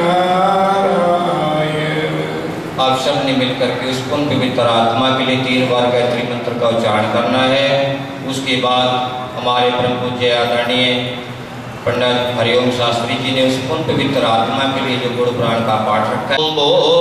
A: नारायण।
B: आप सबने मिलकर के उस पुण्य पवित्र आत्मा के लिए तीन बार गायत्री मंत्र का उच्चारण करना है। उसके बाद हमारे परम पूज्य आदरणीय पंडित हरिओम शास्त्री जी ने उस पुण्य पवित्र आत्मा के लिए जो गुण पुराण का पाठ रखा है।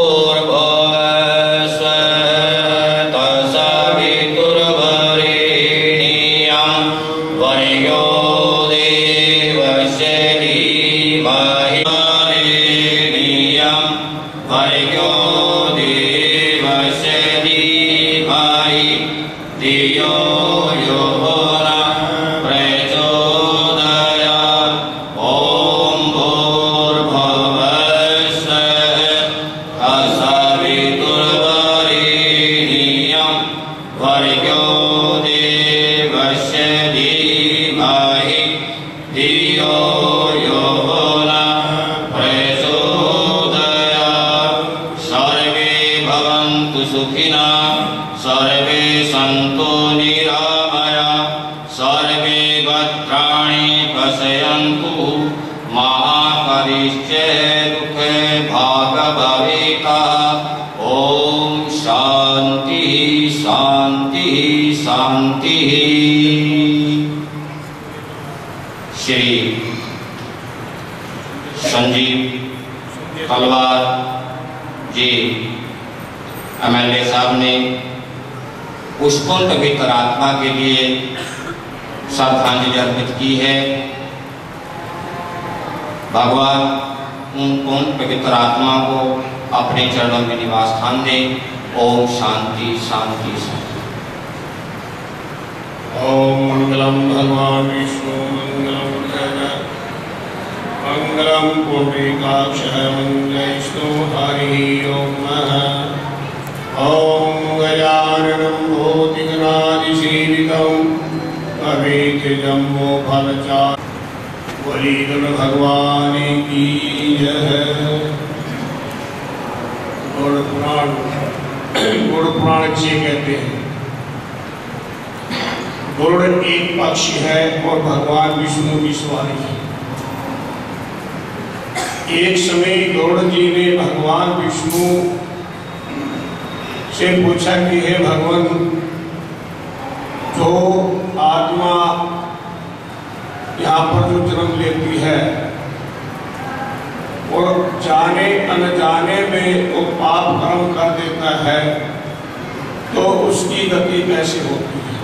B: दियो यो ना प्रचोदयात्। ओम भूर्भुवस्सुः तत्सवितुर्वरेण्यं भर्गो देवस्य धीमहि धियो यो नः प्रचोदयात्। सर्वे भवन्तु सुखिनः, सर्वे सन्तु निरामया, सर्वे भद्राणि पश्यन्तु मा कश्चित् दुःखे भाग्भवेत्। ओम शांति शांति शांति। श्री संजीव तलवार जी एम एल ए साहब ने उस पुण्य पवित्र आत्मा के लिए श्रद्धांजलि अर्पित की है। भगवान उन पुण्य पवित्र आत्मा को अपने चरणों में निवास स्थान दे। ओम शांति शांति शांति।
A: ओम मंगलम भगवान विष्णु मंगलम जगत मंगलम पुंडरीकाक्षः मंगलैष्णो हरि ओम नमः। ओम गजाननं भूतिगणाधिसेवितं कवितजम्बो फलचारुं वलीगण भगवान की जय। गुण पुराण गुण पुराण जिसे कहते हैं। गरुड़ एक पक्षी है और भगवान विष्णु की सवारी है। एक समय गरुड़ जी ने भगवान विष्णु से पूछा कि हे भगवान, जो आत्मा यहाँ पर जो जन्म लेती है और जाने अनजाने में वो पाप कर्म कर देता है, तो उसकी गति कैसे होती है?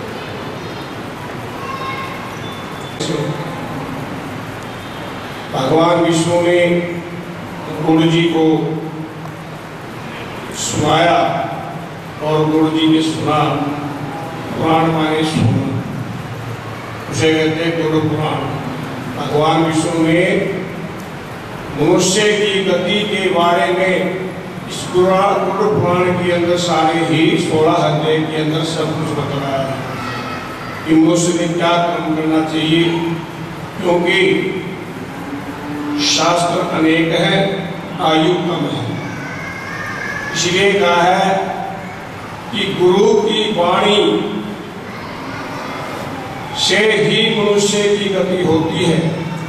A: भगवान विष्णु ने गुरु जी को सुनाया और गुरु जी ने सुना। पुराण माने सुना, उसे कहते हैं गुरु पुराण। भगवान विष्णु ने मनुष्य की गति के बारे में इस पुराण पुराण के अंदर सारे ही सोलह अध्याय के अंदर सब कुछ बताया है कि मनुष्य ने क्या कर्म करना चाहिए, क्योंकि शास्त्र अनेक है, आयु कम है। इसलिए कहा है कि गुरु की वाणी से ही मनुष्य की गति होती है।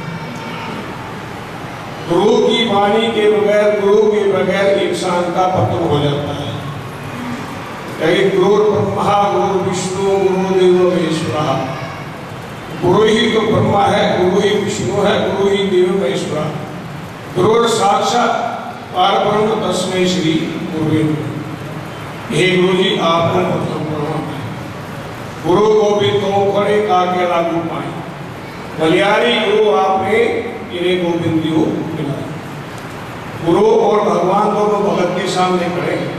A: गुरु की वाणी के बगैर, गुरु के बगैर इंसान का पतन हो जाता है। गुरु ब्रह्मा गुरु विष्णु गुरुदेव महेश्वरा, गुरु ही तो ब्रह्मा है, गुरु ही विष्णु है, गुरु ही देव महेश्वरा। गुरु साक्षात परब्रह्म तस्मै श्री गुरुवे नमः। हे गुरु जी, आपको प्रथम प्रणाम है। गुरु गोविंद तो खड़े काके लागू पाए, बलियारी गुरु आपने इन्हें गोविंद जी मिलाए। गुरु और भगवान दोनों भगत के सामने खड़े हैं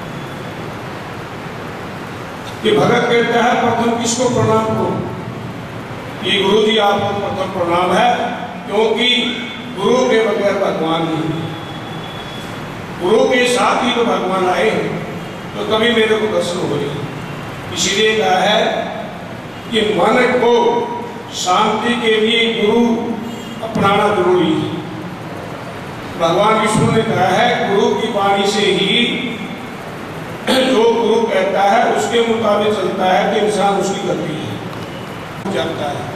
A: कि भगत कहता है प्रथम किसको प्रणाम करो? ये गुरु जी आपको प्रथम प्रणाम है, क्योंकि गुरु के बगैर भगवान नहीं। गुरु के साथ ही तो भगवान आए, तो कभी मेरे को दर्शन हो जाए। इसीलिए कहा है कि मन को शांति के लिए गुरु अपनाना जरूरी है। भगवान विष्णु ने कहा है गुरु की वाणी से ही जो गुरु कहता है उसके मुताबिक चलता है कि इंसान उसकी गति है जाता है।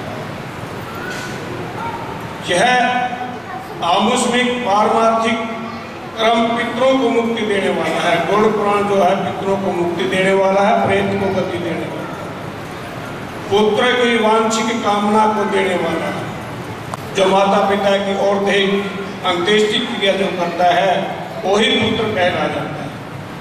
A: यह आमुष्मिक पारमार्थिक कर्म पितरों को मुक्ति देने वाला है। गरुड़ पुराण जो है पितरों को मुक्ति देने वाला है, प्रेत को गति देने वाला है, पुत्र की वांछिक कामना को देने वाला है। जो माता पिता की ओर देख अंत्येष्टि क्रिया जो करता है वही पुत्र कहला जाता है,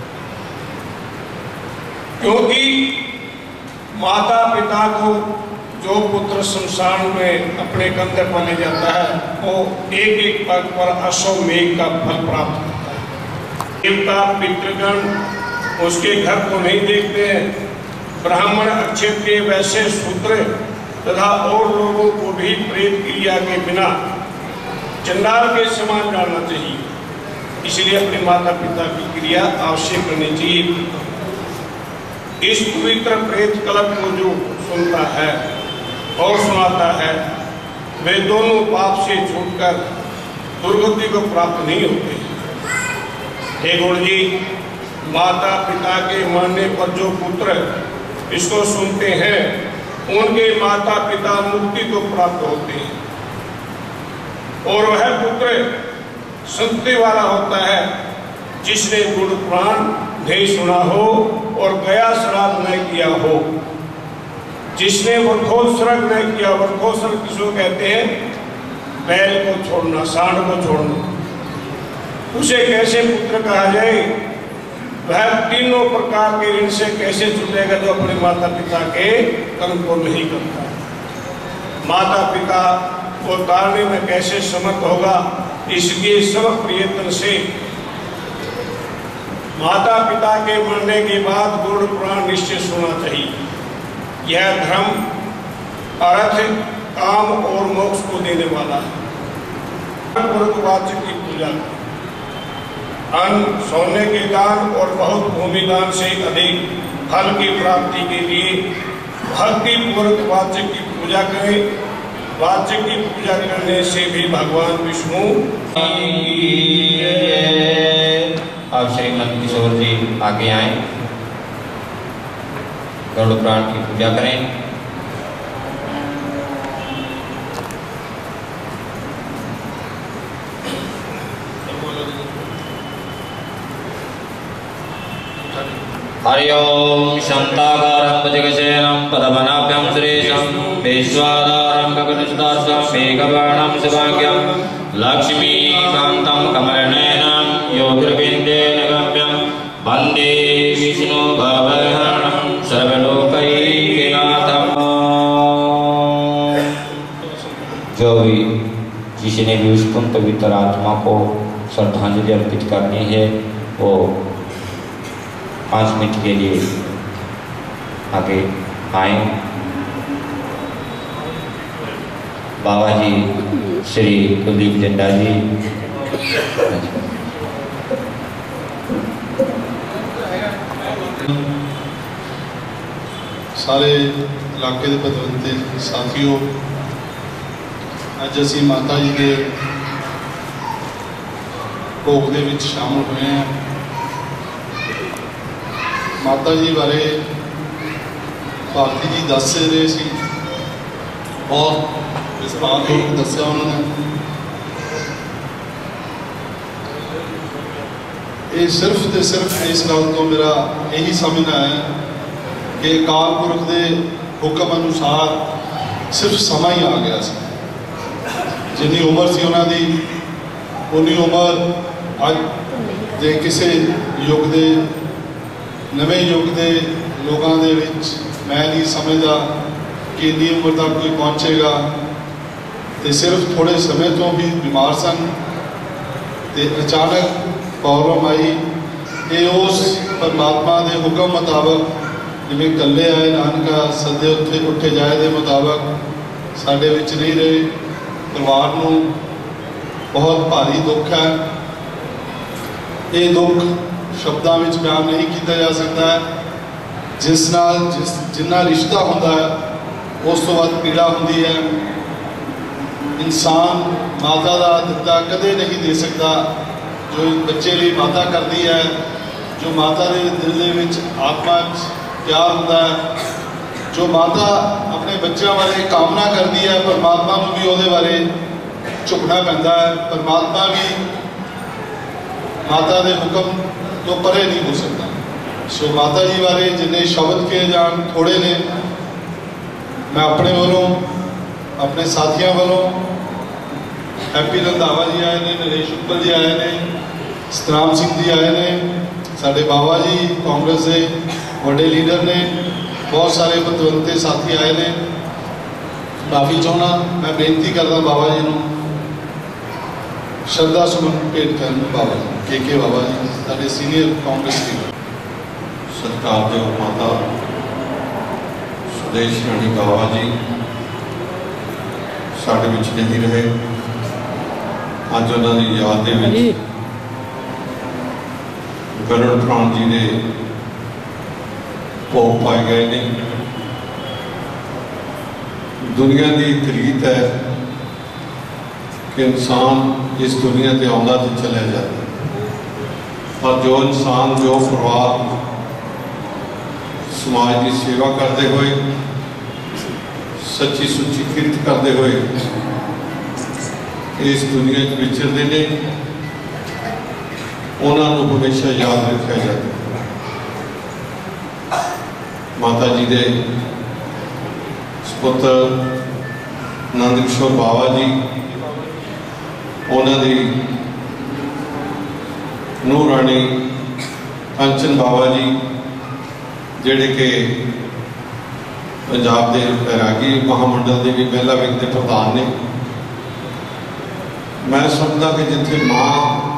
A: क्योंकि माता पिता को जो पुत्र संसार में अपने कंधे पर ले जाता है वो एक एक पग पर अश्वमेघ का फल प्राप्त करता है। देवता पितृगण उसके घर को नहीं देखते हैं। ब्राह्मण क्षत्रिय वैश्य शूद्र तथा और लोगों को भी प्रेत क्रिया के बिना चंडाल के समान जानना चाहिए। इसलिए अपने माता पिता की क्रिया अवश्य करनी चाहिए। इस पवित्र प्रेत कलप को जो सुनता है और सुनाता है वे दोनों पाप से छूटकर दुर्गति को प्राप्त नहीं होते। हे गुरु जी, माता पिता के मरने पर जो पुत्र इसको सुनते हैं उनके माता पिता मुक्ति को प्राप्त होते हैं, और वह पुत्र संतति वाला होता है जिसने गुरु पुराण नहीं सुना हो और गया श्राद्ध न किया हो, जिसने वृद्धोत्सर्ग न किया। वृद्धोत्सर्ग किसको कहते हैं? बैल को छोड़ना, सांड को छोड़ना। उसे कैसे पुत्र कहा जाए? वह तीनों प्रकार के ऋण से कैसे छूटेगा जो अपने माता पिता के कर्म को नहीं करता। माता पिता को तारने में कैसे समर्थ होगा? इसलिए सब प्रयत्न से माता पिता के मरने के बाद गुरु पुराण निश्चय सुनना चाहिए। यह धर्म, अर्थ, काम और मोक्ष को देने वाला है। वाच्य की पूजा, अन्न सोने के दान और बहुत भूमि दान से अधिक फल की प्राप्ति के लिए भक्ति पूर्वक वाच्य की पूजा करें। वाच्य की पूजा करने से भी भगवान विष्णु।
B: अब श्रीमद किशोर जी आगे आए, गरुड़ पुराण की पूजा करें। हरि ओम शांताकारं भुजगशयनं पद्मनाभं सुरेशं विश्वाधारं गगनसदृशं मेघवर्णं शुभांग्यं लक्ष्मीकान्तं कमलनयनं योगिर्विन्देन गम्यं वन्दे विष्णु भवहरणं सर्वलोकैकनाथं। जो भी जिसने भी उस पवित्र आत्मा को श्रद्धांजलि अर्पित करनी है वो पाँच मिनट के लिए आगे आए। बाबा जी श्री कुलदीप जंडा जी
C: सारे इलाके के पतवंते साथियों, अज असी माता जी के भोग दे विच शामिल हुए हैं। माता जी बारे भारती जी दस रहे सी, बहुत विस्तार होकर दसिया उन्होंने। ये सिर्फ तो सिर्फ इस गल तो मेरा यही समझना है कि अकाल पुरख के हुक्म अनुसार सिर्फ समा ही आ गया सी। जिन्नी उम्र सी उन्होंने उन्नी उम्र अज दे किसी युग के नवे युग के लोगों के विच मैं नहीं समझता कि इन्नी उम्र तक कोई पहुँचेगा। तो सिर्फ थोड़े समय तो भी बीमार सन, तो अचानक प्रॉब्लम आई। ये उस परमात्मा के हुक्म मुताबक जिमें कले आए नानका सदे उत्थे उठे जाए के मुताबक साढ़े विच नहीं रहे। परिवार को बहुत भारी दुख है। ये दुख शब्दों में बयान नहीं किया जा सकता है। जिस नाल जिस जिन्ना रिश्ता होता है उस तो बाद पीड़ा होती है। इंसान माता का दिता कदे नहीं दे सकता जो बच्चे लिए माता करती है, जो माता के दिल के आत्मा प्यार होता है, जो माता अपने बच्चों बारे कामना करती है, परमात्मा को भी वो बारे झुकना पैंदा है। परमात्मा भी माता के हुक्म तो परे नहीं हो सकता। सो माता जी बारे जिन्हें शब्द किए जान थोड़े ने। मैं अपने वालों अपने साथियों वालों हैप्पी रंधावा जी आए ने, नरेश उत्पल जी आए ने, सतराम सिंह जी आए ने, साढ़े बाबा जी कांग्रेस के बड़े लीडर ने, बहुत सारे पतवंते साथी आए ने। माफ़ी चाहना, मैं बेनती करदा बाबा जी को श्रद्धा सुमन भेंट करन। बाबा जी के के बाबा जी साढ़े सीनियर कांग्रेस लीडर।
D: सरकार जो माता सुदेश राणी बाबा जी साढ़े विच नहीं रहे। अज उन्होंने याद के गरुड़ प्राण जी ने भोग पाए गए ने। दुनिया की एक रीत है कि इंसान इस दुनिया से आउंदा तो चलिया जाता, पर जो इंसान जो परिवार समाज की सेवा करते हुए सच्ची सुच्ची किरत करते हुए इस दुनिया विचरते हैं, उन्होंने हमेशा याद रखा जाता। माता जी के सुपुत्र नंद किशोर बाबा जी, उन्होंने नूह राणी कंचन बाबा जी जिहड़े कि पंजाब के बैरागी महामंडल के भी पहला व्यक्ति प्रधान ने। मैं समझदा कि जिथे माँ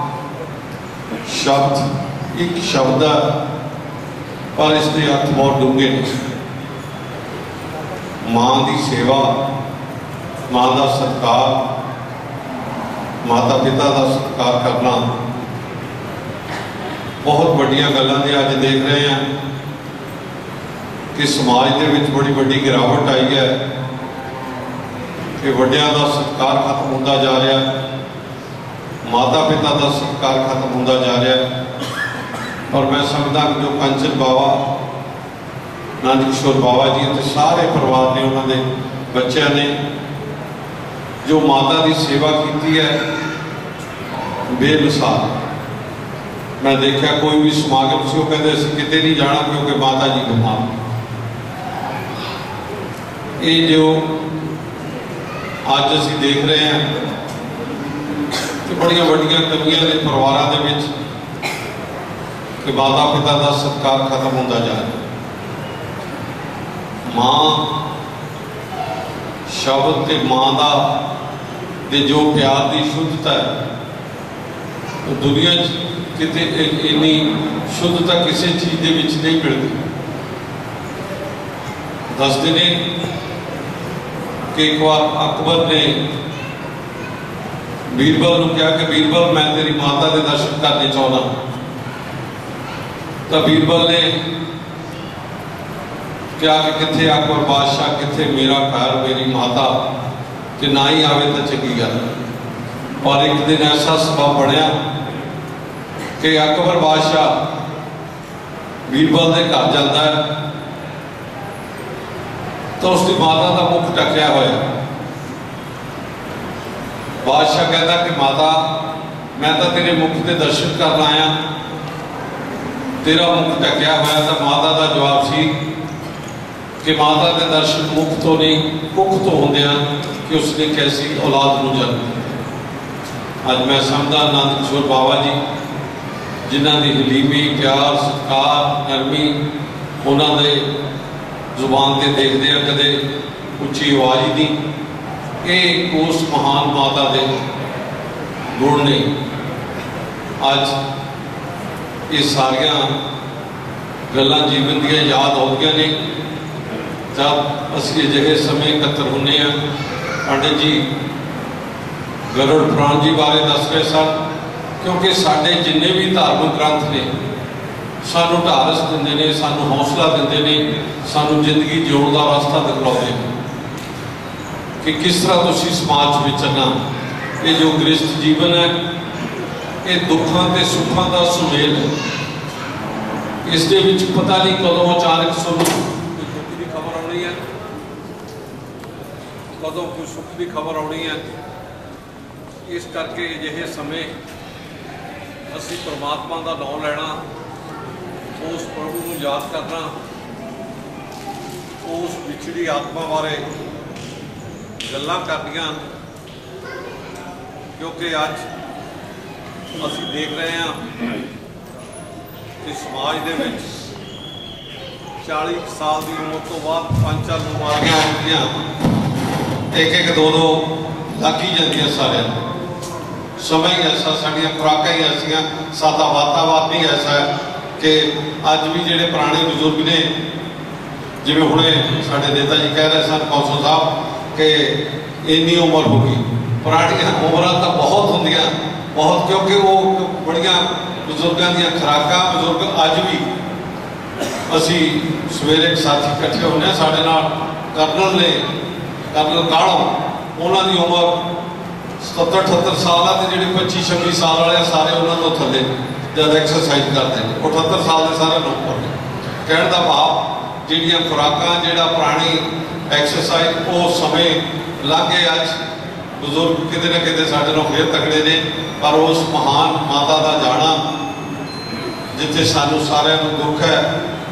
D: शब्द एक शब्द है, पर इसके अर्थ बहुत डूंगे। माँ की सेवा, माँ का सत्कार, माता पिता का सत्कार करना बहुत बड़िया गल्लां ने अज देख रहे हैं कि समाज के विच बड़ी बड़ी गिरावट आई है कि वड्डियां का सत्कार खत्म होता जा रहा है, माता पिता का सत्कार खत्म होता जा रहा है। और मैं समझदा जो कंचन बाबा नंद किशोर बाबा जी ते सारे परिवार ने, उन्होंने बच्चों ने जो माता की सेवा की है बेमिसाल। मैं देखा कोई भी समागम से वो कहते असीं किते नहीं जाना क्योंकि माता जी बीमार। ये जो अज असीं देख रहे हैं कि बड़िया बड़िया कमियां ने परिवारों के विच कि माता पिता का सत्कार खत्म होता जा रहा। माँ शब्द ते माँ का ते जो प्यार की शुद्धता है, तो दुनिया किते इन्नी शुद्धता किसी चीज़ के विच नहीं मिलती। दसते ने कि एक बार अकबर ने बीरबल को कहा कि बीरबल मैं तेरी माता के दर्शन करने चाहता। तो बीरबल ने कि आके किथे अकबर बादशाह, किथे मेरा घर, मेरी माता, कि ना ही आवे तो चंगी गल। और एक दिन ऐसा सबब बनया कि अकबर बादशाह बीरबल के घर जाता है तो उसकी माता का मुख ढकया होया। बादशाह कहता कि माता, मैं तो तेरे मुख के दर्शन करना आया, तेरा मुख ढकया होया। तो माता का जवाब सी कि माता के दर्शन मुख तो नहीं, कुख तो होंदे कि उसने कैसी औलाद को जन्म दिया। अज मैं समझदा आनंद किशोर बाबा जी जिन्हों की हलीमी, प्यार, सत्कार, नरमी उन्होंने जुबान से देखते हैं कदे उच्ची आवाज़ ही नहीं, ये उस महान माता के गुण ने। अज ये सारिया गल्लां जीवन दियां याद आउंदियां ने जब असीं अजिहे समय इकट्ठे हुंदे हां। पंडित जी गरुड़ पुराण जी बारे दस रहे सन, क्योंकि साडे जिन्ने भी धार्मिक ग्रंथ ने सानू ढारस दिंदे ने, सानू हौसला दिंदे ने, सानू जिंदगी जिउण दा रास्ता दिखलाउंदे ने कि किस तरह तुसीं समाज विच चलना। ये जो गृहस्थ जीवन है ये दुखों ते सुखों का सुमेल है। इस दे विच पता नहीं कदों अचानक सुख की खबर आनी है, कदों कोई सुख की खबर आनी है। इस करके अजिहे समय असी परमात्मा का नाम लेना, उस प्रभु को याद करना, उस विछड़ी आत्मा बारे गल्लां करनियां, क्योंकि अज असी देख रहे हैं कि समाज दे विच चालीस साल की उम्र तो बाद पांच चार बीमारियां आउंदियां, एक एक दो दो लग ही जांदियां सारियां। समय ही ऐसा, साडियां खुराकां ही ऐसियां, साडा वातावरण ही ऐसा है कि अज भी जिहड़े पुराने बजुर्ग ने, जिवें हुणे साडे नेता जी कह रहे सन कौंसल साहब कि इन्नी उम्र हो गई। पुरानियां उम्रां तां बहुत होंदियां, बहुत, क्योंकि वो बड़िया बजुर्गों दी खुराकां बजुर्ग अज भी। असी सवेरे एक साथी इकट्ठे होने, साडे नाल करनल ने, करनल कालो, उन्हां दी उम्र सत्तर अठहत्तर साल है, तो जो पच्ची छब्बी साल वाले सारे उन्होंने तो थले जब एक्सरसाइज करते हैं, अठहत्तर साल के सारे लोग पर कहने का भाव जिहड़ियां खुराकां, जिहड़ा पुरानी एक्सरसाइज वो समय लग गए। अज बजुर्ग किते ना किते साडे नालों फिर तगड़े ने, पर उस महान माता का जाना जिथे सानू सारिਆਂ ਨੂੰ दुख है।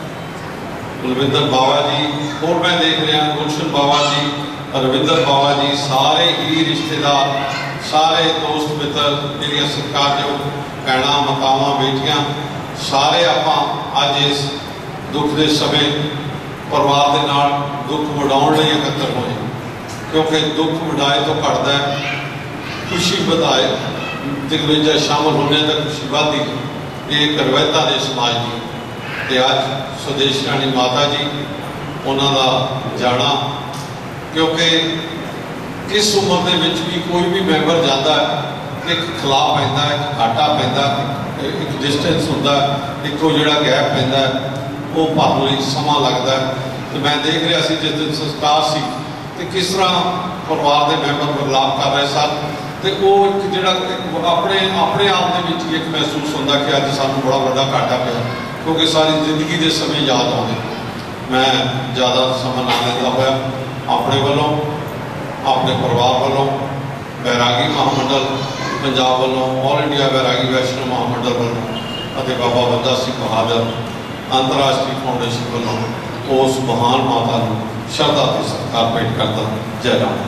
D: बलविंदर बाबा जी, और मैं देख रहा गुलशन बाबा जी, रविंदर बाबा जी, सारे ही रिश्तेदार, सारे दोस्त मित्र, मेरिया सत्कारयोग भैणां, मातावां, बेटियां, सारे आपां अज इस दुख के समय परिवार के नाल दुख वडाउण लई इकट्ठे होए, क्योंकि दुख वडाए तो घटदा है, खुशी वधाए तकरीबन शामिल होने तो खुशी बढ़ती है। ये एक रवायतां दे समाज की। ते अज स्वदेश राणी माता जी उन्हां दा जाना, क्योंकि इस उम्र के विच भी कोई भी मैंबर जाता है एक खिलाफ पैंदा है, एक घाटा पैंदा, एक डिस्टेंस होंदा, एक जिहड़ा गैप पैंदा वो भरन लई समा लगता है। तो मैं देख रहा सी जिस दिन संस्कार सी ते किस तरह परिवार के मैंबर बदलाव कर रहे सन, तो वो एक जिहड़ा अपने अपने आप दे विच एक महसूस होंदा कि अज सानूं बड़ा वड्डा घाटा पिया, क्योंकि सारी जिंदगी के समय याद आउंदे। मैं ज़्यादा समा ना लेंदा होया अपने वालों, अपने परिवार वालों, बैरागी महामंडल पंजाब वालों, ऑल इंडिया बैरागी वैष्णव महामंडल वालों और बाबा बंदा सिंह बहादुर अंतरराष्ट्रीय फाउंडेशन वालों उस महान माता को श्रद्धा के सत्कार भेंट करता। जय राम।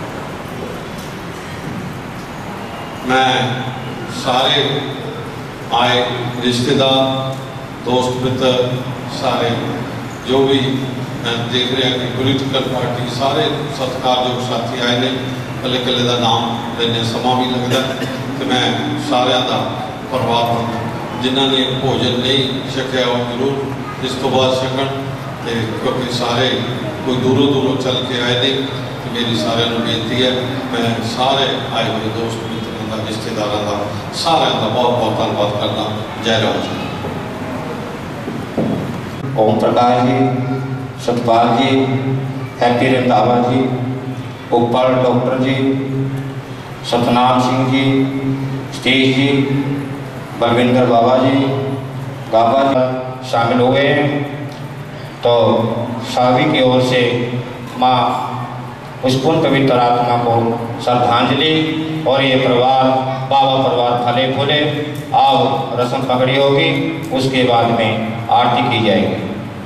D: मैं सारे आए रिश्तेदार, दोस्त मित्र, सारे जो भी मैं देख रहा कि पोलिटिकल पार्टी सारे सत्कारयोग साथी आए ने, कले कले का नाम लेने समा भी लगता, तो मैं सारिਆਂ का परिवार जिन्होंने भोजन नहीं छकिया वो जरूर इस तो बाद छकन, क्योंकि सारे कोई दूरों दूरों चल के आए ने। तो मेरी सारिਆਂ ਨੂੰ बेनती है, मैं सारे आए हुए दोस्त मित्रों का, रिश्तेदारों का, सारिਆਂ का बहुत बहुत धन्यवाद करना। जय राम जी।
B: ओम प्रकाश जी सतपाल जी, हैप्पी रंधावा जी, उपपाल डॉक्टर जी, सतनाम सिंह जी, सतीश जी, बलविंदर बाबा जी, गाबा जी शामिल हुए हैं। तो सभी की ओर से माँ उस पुण्य पवित्र आत्मा को श्रद्धांजलि। और ये परिवार बाबा परिवार फले फूले। अब रस्म पकड़ी होगी, उसके बाद में आरती की जाएगी।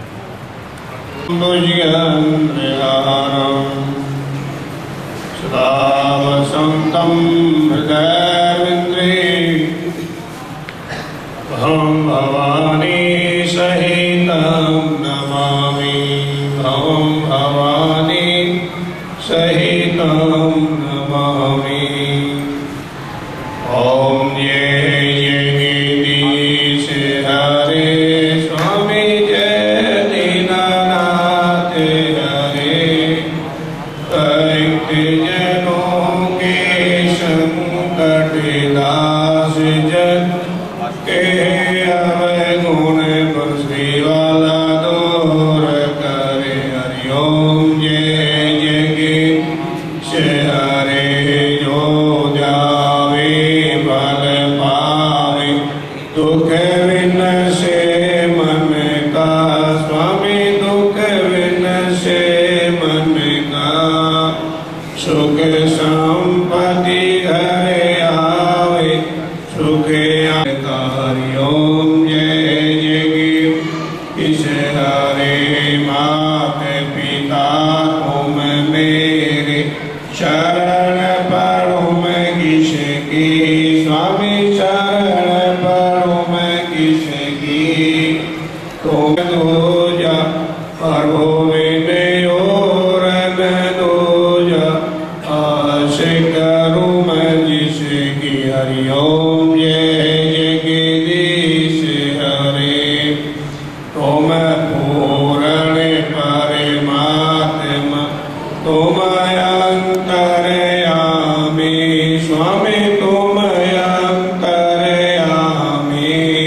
A: हम भवानी सहितं नमामि, हम भवानी सहितं नमामि। ओम जय जगदीश हरे स्वामी जय दीनानाथ हरे। भक्त जनों के संकट दास जन के अवगुण बंसी वाला दूर करे। हरिओम जय जगदीश हरे। जो जावे फल पावे, दुख विनसे मन का स्वामी, दुख विनसे मन का। सुख संपत्ति घरे आवे, सुख हरिओम जय जगदीश हरे। मात पिता तुम मेरे, शरण पढ़ो मैं किसकी स्वामी, शरण पढ़ो मैं किसकी। तुम दूजा प्रभु विनय और मैं दूजा आश करूँ मैं जिसकी। हरिओम जय जगदीश हरे। तुम पूर्ण परमात्मा, तुम अंतर्यामी स्वामी, तुम अंतर्यामी।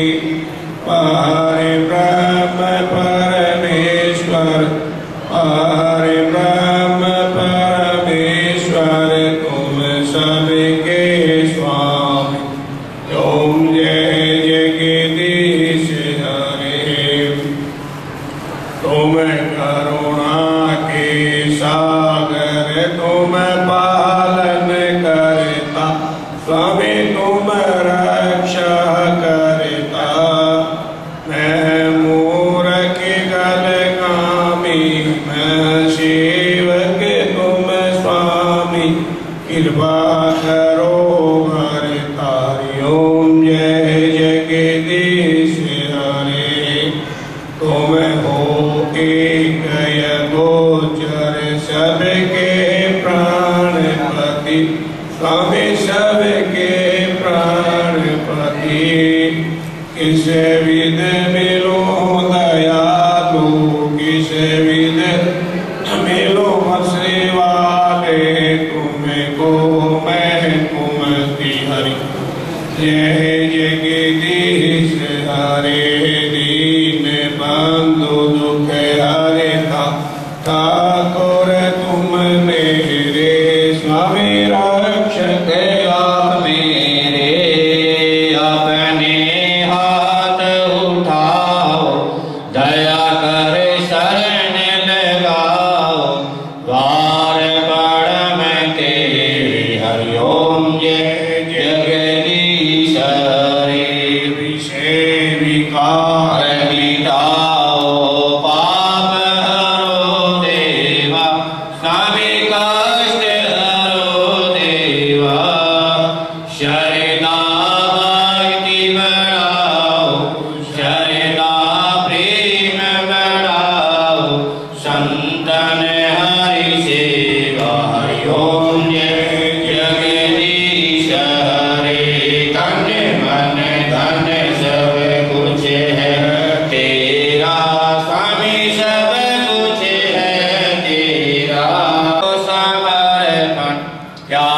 A: पारे ब्रह्म परमेश्वर, पारे ब्रह्म परमेश्वर, तुम सबके स्वामी। ओम जय जगदीश हरे। तुम करुणा के सागर, तुम पालन करता स्वामी, तुम रक्षा करता। मैं मूर्ख गल कामी, मैं सेवक तुम स्वामी, कृपा करो हरता। हरिओम जय जगदीश हरे। तुम हो के गय गोचर, सबके प्राणपति स्वामी, सबके प्राणपति। किस विध मिलो दयालु, किस विध मिलो श्री वाले। तुमको मैं कुमति हरि जय जगदीश हरे। दीन बंधु दुख हरता, ठाकुर तुम मेरे स्वामी, रक्षक आप मेरे। अपने हाथ उठाओ, दया कर शरण लगाओ, द्वार पर मैं तेरे। हरिओम जय जगदीश हरे। विषय विकार मिटाओ, पाप हरो देवा, स्वामी कष्ट हरो देवा। शरणा भक्ति बढ़ाओ, शरणा प्रेम बढ़ाओ, संतन हरि सेवा। हरिओम जय जगदीश हरे। तन मन धन सब कुछ है तेरा स्वामी, सब कुछ है तेरा। समर्पण क्या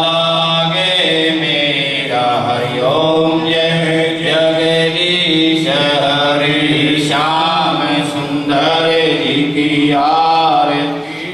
A: लागे मेरा। हरिओम जय जगदीश हरे। श्याम सुंदर जी की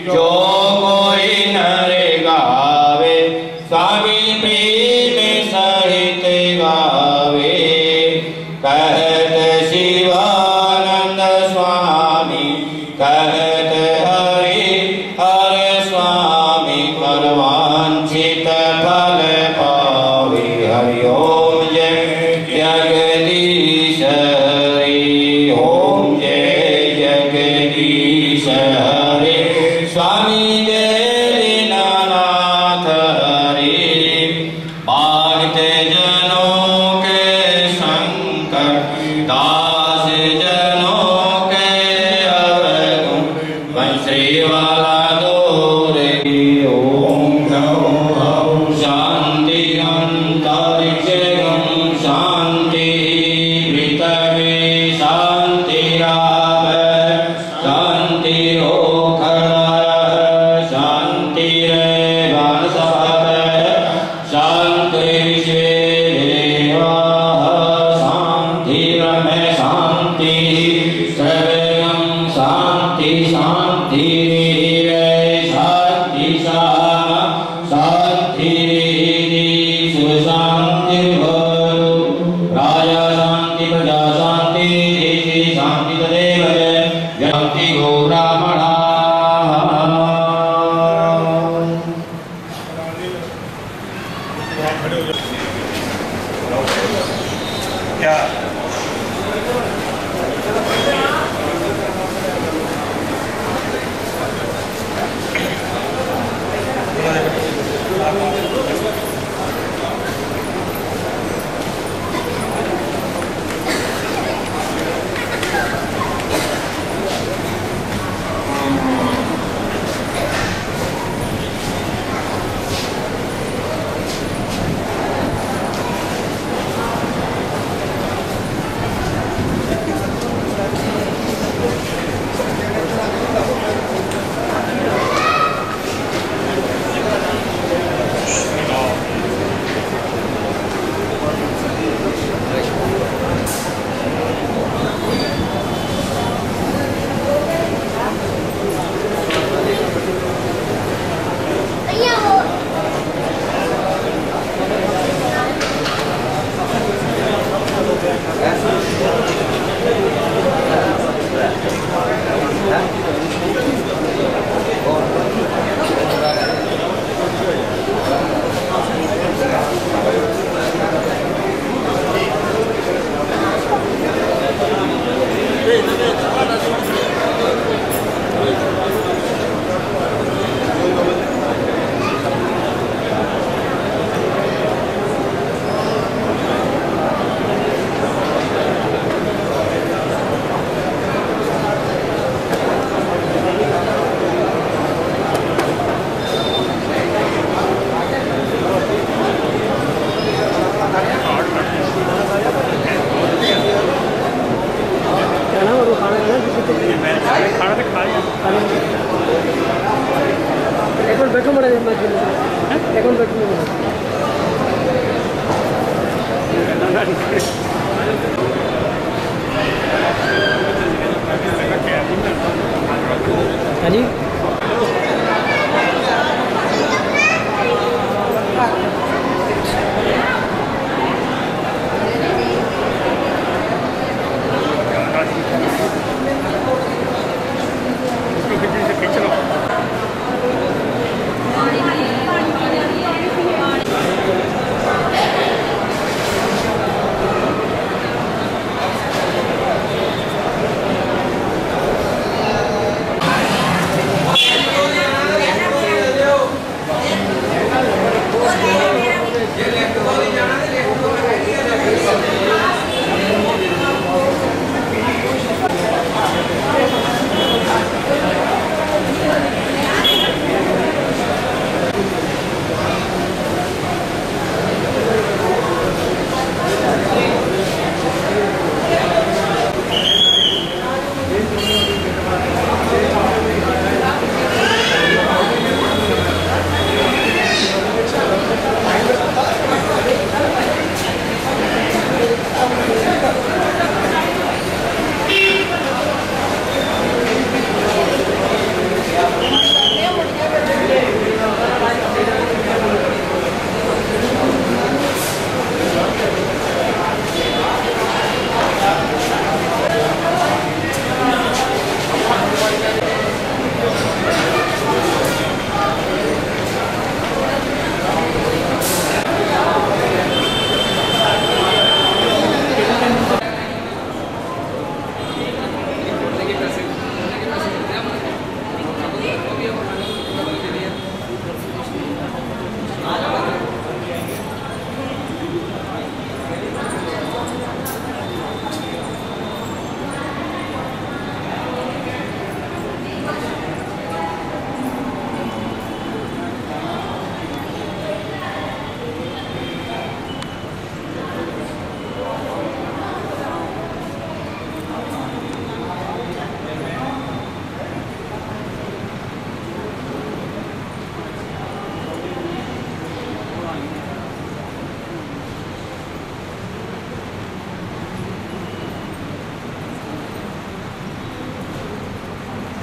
B: जो कोई नर गावे स्वामी प्रेम सहित गावे। कहत शिवानंद स्वामी कहत हरि हर स्वामी परवांछित फल पावे। हरि ओम जय जगदीश हरि ओम जय जगदीश हरि स्वामी जय दीनानाथ हरि। बाढ़ जनों के संकट दास जनों के अवगुण बंसरी वाला दोरे। ओम नमो शांति अंतरिक्षं शांति पृथ्वी शांति राव शांति शांति शांति शांति में शांति सर्वं शांति शांति शांति शांति सुशांति राजा शांति प्रजा शांति शांति तदेव शांति गो ब्राह्मणा।
A: क्या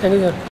E: थैंक यू सर।